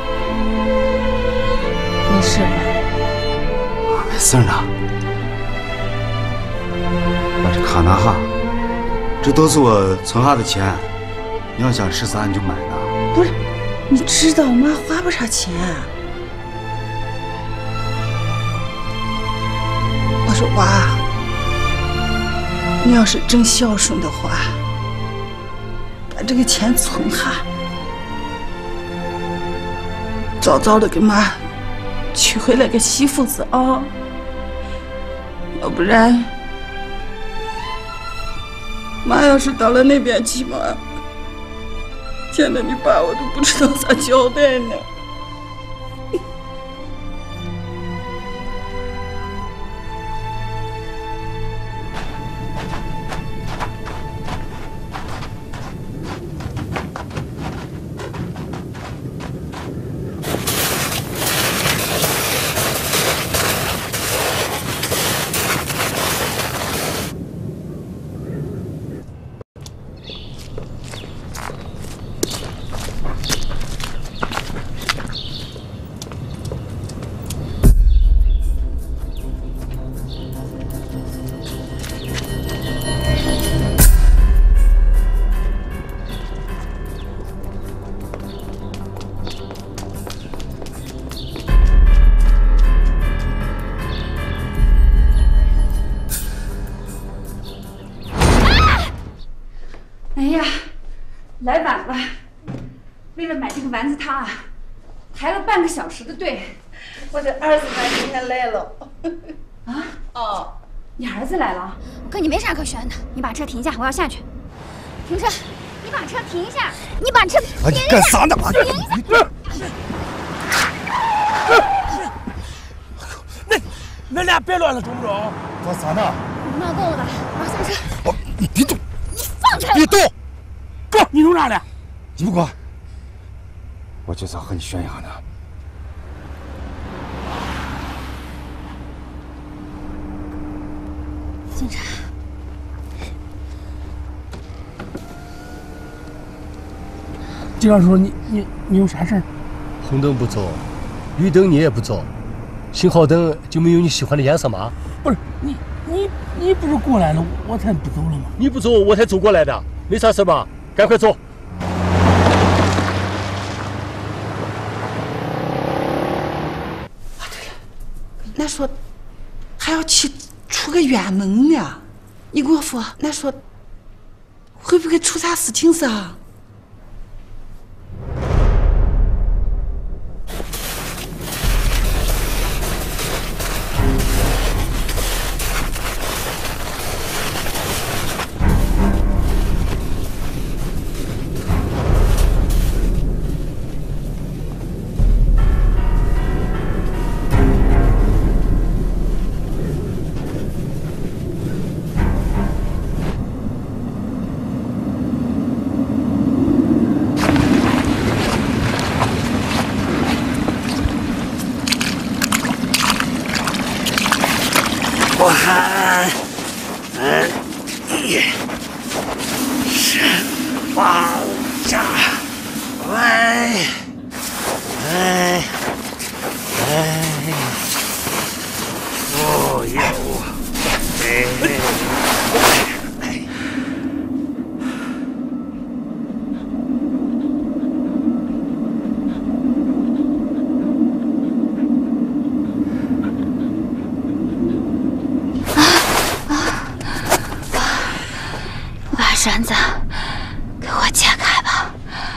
没事吧？ 没事呢。把这卡拿哈，这都是我存下的钱。你要想吃啥你就买呢。 不是，你知道我妈花不啥钱。我说娃，你要是真孝顺的话，把这个钱存下，早早的给妈娶回来个媳妇子啊，要不然妈要是到了那边去嘛，见到你爸我都不知道咋交代呢。 哎呀，来晚了。为了买这个丸子汤啊，排了半个小时的队。 我的儿子他今天来了。 啊？ 哦， 你儿子来了？ 我跟你没啥可炫的，你把车停下，我要下去。停车！你把车停下！你把车停下！ 你干啥呢？ 那俩别乱了，中不中？ 干啥呢？ 我闹够了吧？我要下车。 你别动！ 你放开！ 别动！ 够！你弄啥呢？ 你不管，我就是要和你炫耀呢。 警察， 警察叔，你有啥事儿？ 红灯不走，绿灯你也不走，信号灯就没有你喜欢的颜色吗？ 不是你不是过来了，我才不走了吗？ 你不走，我才走过来的，没啥事吧？赶快走。 那说还要去出个远门呢，你给我说，那说会不会出啥事情噻？ 我喊，是王家，哦哟， 把绳子给我解开吧！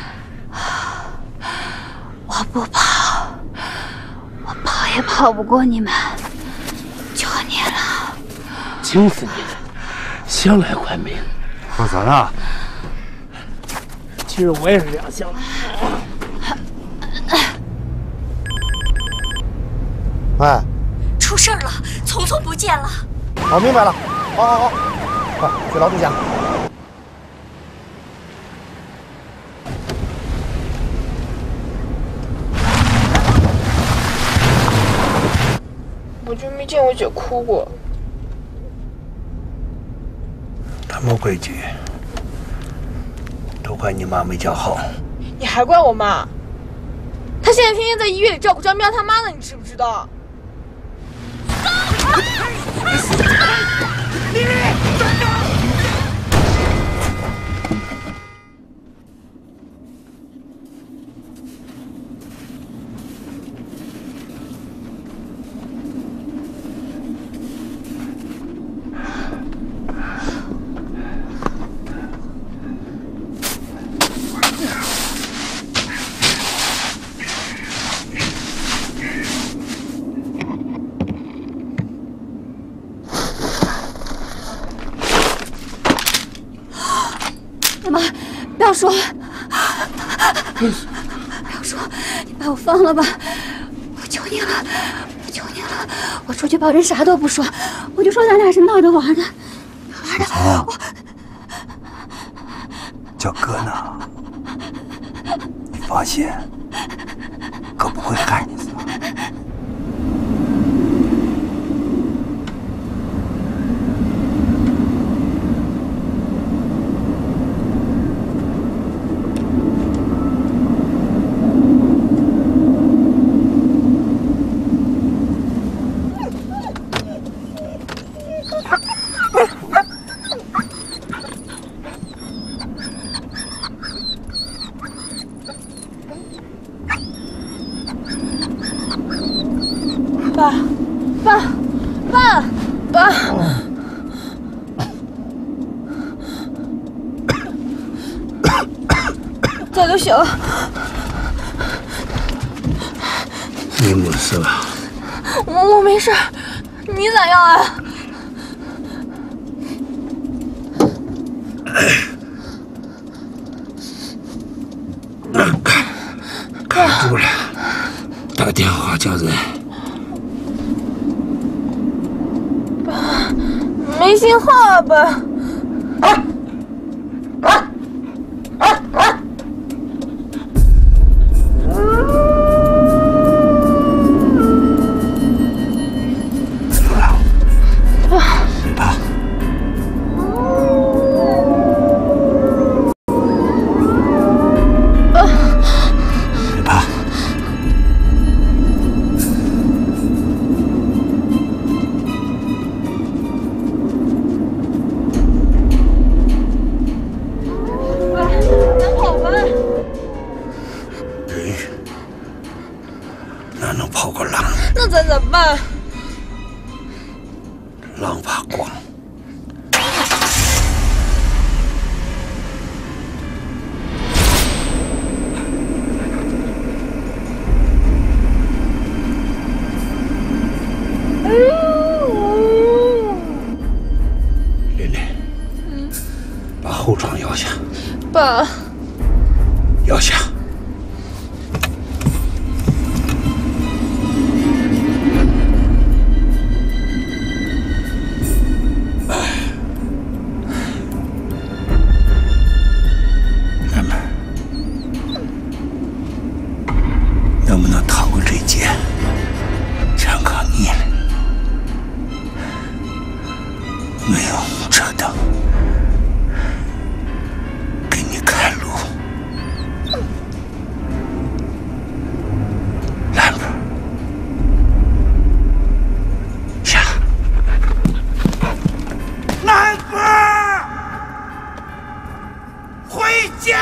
我不跑，我跑也跑不过你们，求你了！ 轻死你了，想来快没了。 说啥呢？ 其实我也是这样想的。 哎， 出事了，聪聪不见了。 我明白了，好，快去老杜家。 我就没见我姐哭过。 他没规矩，都怪你妈没教好。 你还怪我妈？她现在天天在医院里照顾张彪他妈呢，你知不知道？ 妈，不要说，不要说，你把我放了吧！我求你了，我求你了！我出去保证啥都不说，我就说咱俩是闹着玩的， 我叫哥呢，你放心，哥不会害你的。 爸，早就醒了。 你没事吧？ 我没事，你咋样啊？ 卡住了，打电话叫人。 没信号啊，爸。 爸， 要下。妹妹，能不能逃过这劫？全靠你了。没有车灯，给你开路。兰博，下。兰博，回家。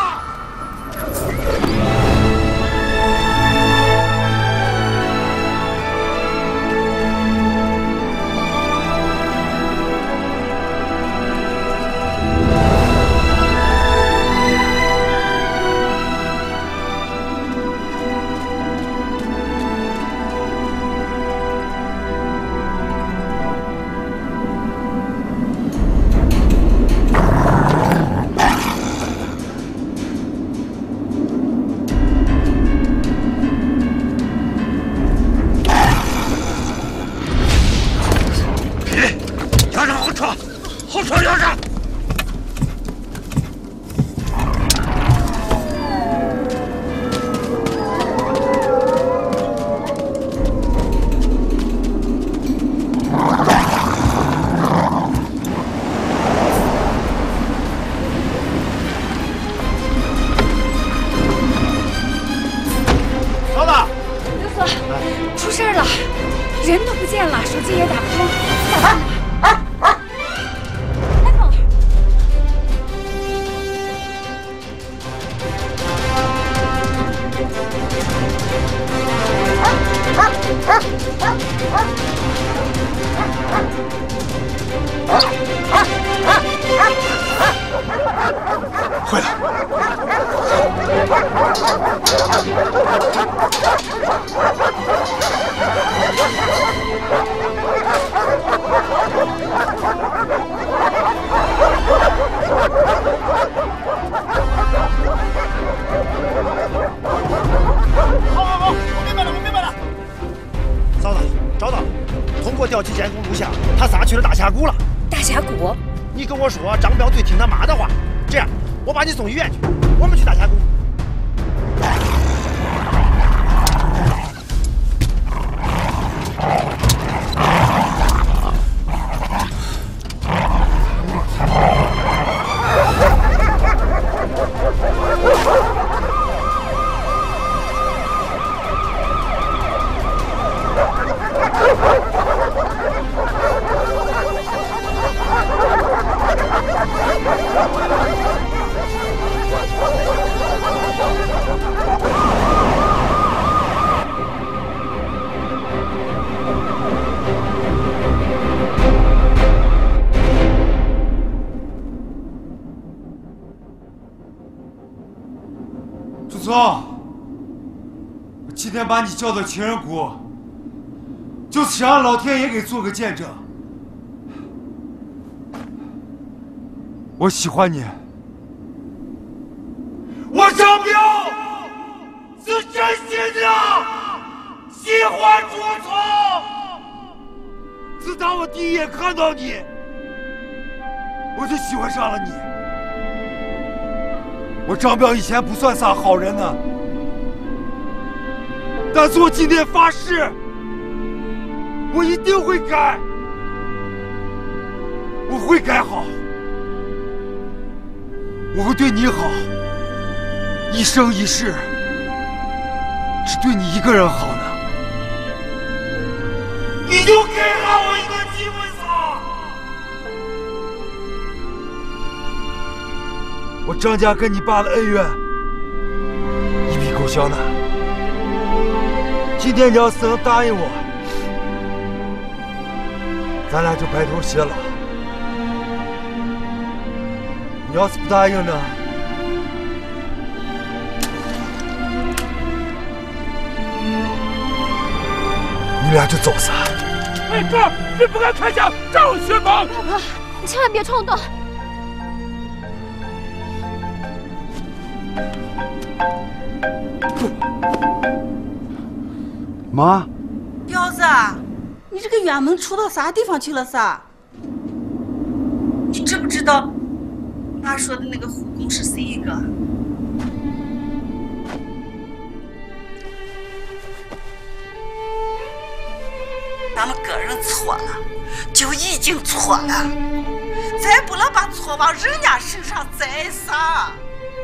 后车摇上！ 老大， 刘所，出事了，人都不见了，手机也打不通，咋办？ 回来！ 好，我明白了。嫂子，找到了，通过调取监控录像，他撒去了大峡谷了。 大峡谷？ 你跟我说，张彪最听他妈的话。这样，我把你送医院去，我们去大峡谷。 朱总，我今天把你叫到情人谷，就是让老天爷给做个见证。我喜欢你，我张彪是真心的喜欢朱总。自打我第一眼看到你，我就喜欢上了你。我张彪以前不算啥好人呢，但是我今天发誓，我一定会改，我会改好，我会对你好，一生一世，只对你一个人好呢。你就给了我一个机会撒。我张家跟你爸的恩怨一笔勾销呢。今天你要是能答应我，咱俩就白头偕老。你要是不答应呢，你俩就走撒。 哎哥，你不敢开枪，找血帮！ 老婆，你千万别冲动。 妈， 彪子，你这个院门出到啥地方去了噻？你知不知道妈说的那个护工是谁一个？咱们个人错了，就已经错了，再不能把错往人家身上栽撒。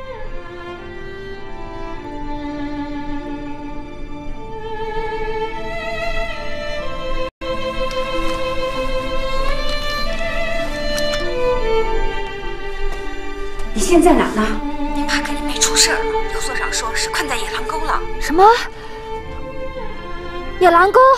你现在哪呢？ 你妈肯定没出事儿了，刘所长说是困在野狼沟了。 什么？野狼沟？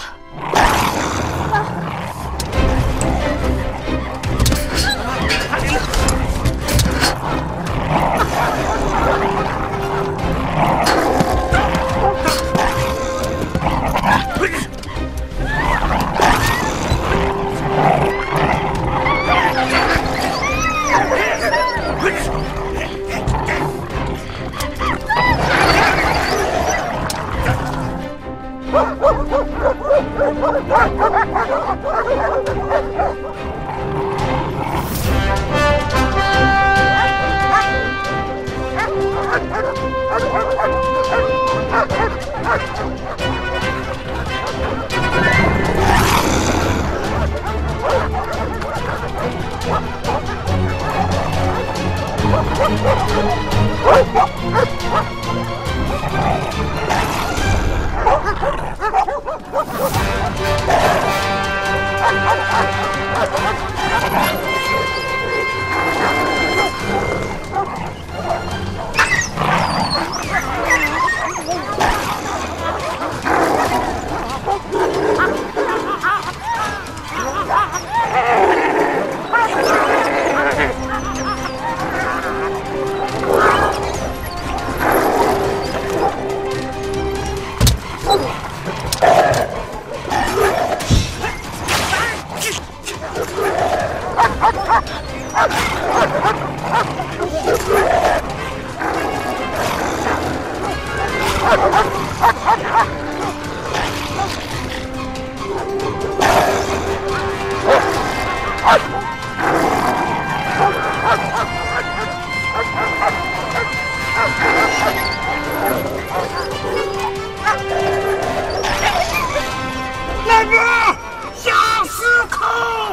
来吧，下死口！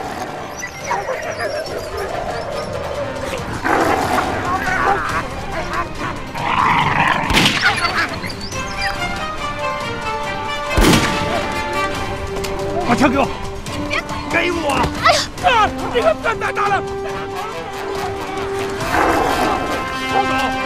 把枪给我！给我！哎呀！啊！这个蛋太大了！放手！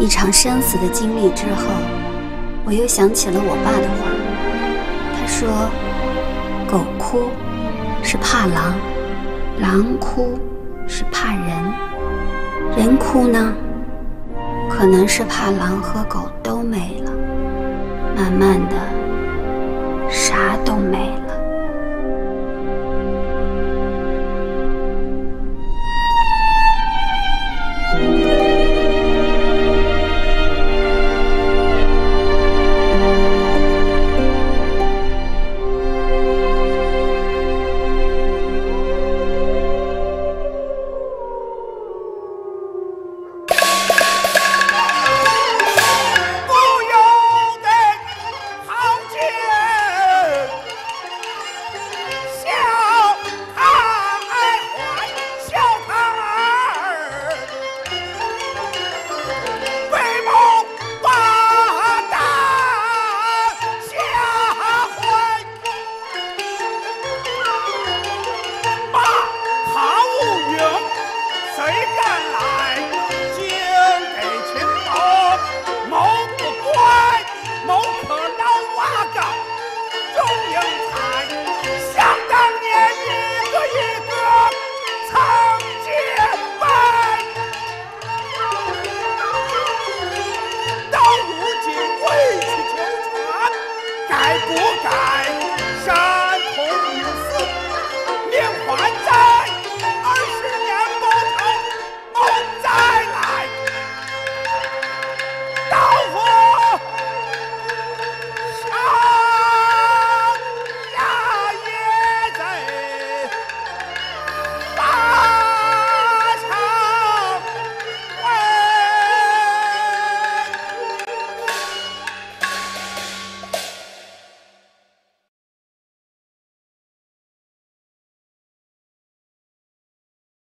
一场生死的经历之后，我又想起了我爸的话。他说，狗哭是怕狼，狼哭是怕人，人哭呢，可能是怕狼和狗都没了，慢慢的啥都没了。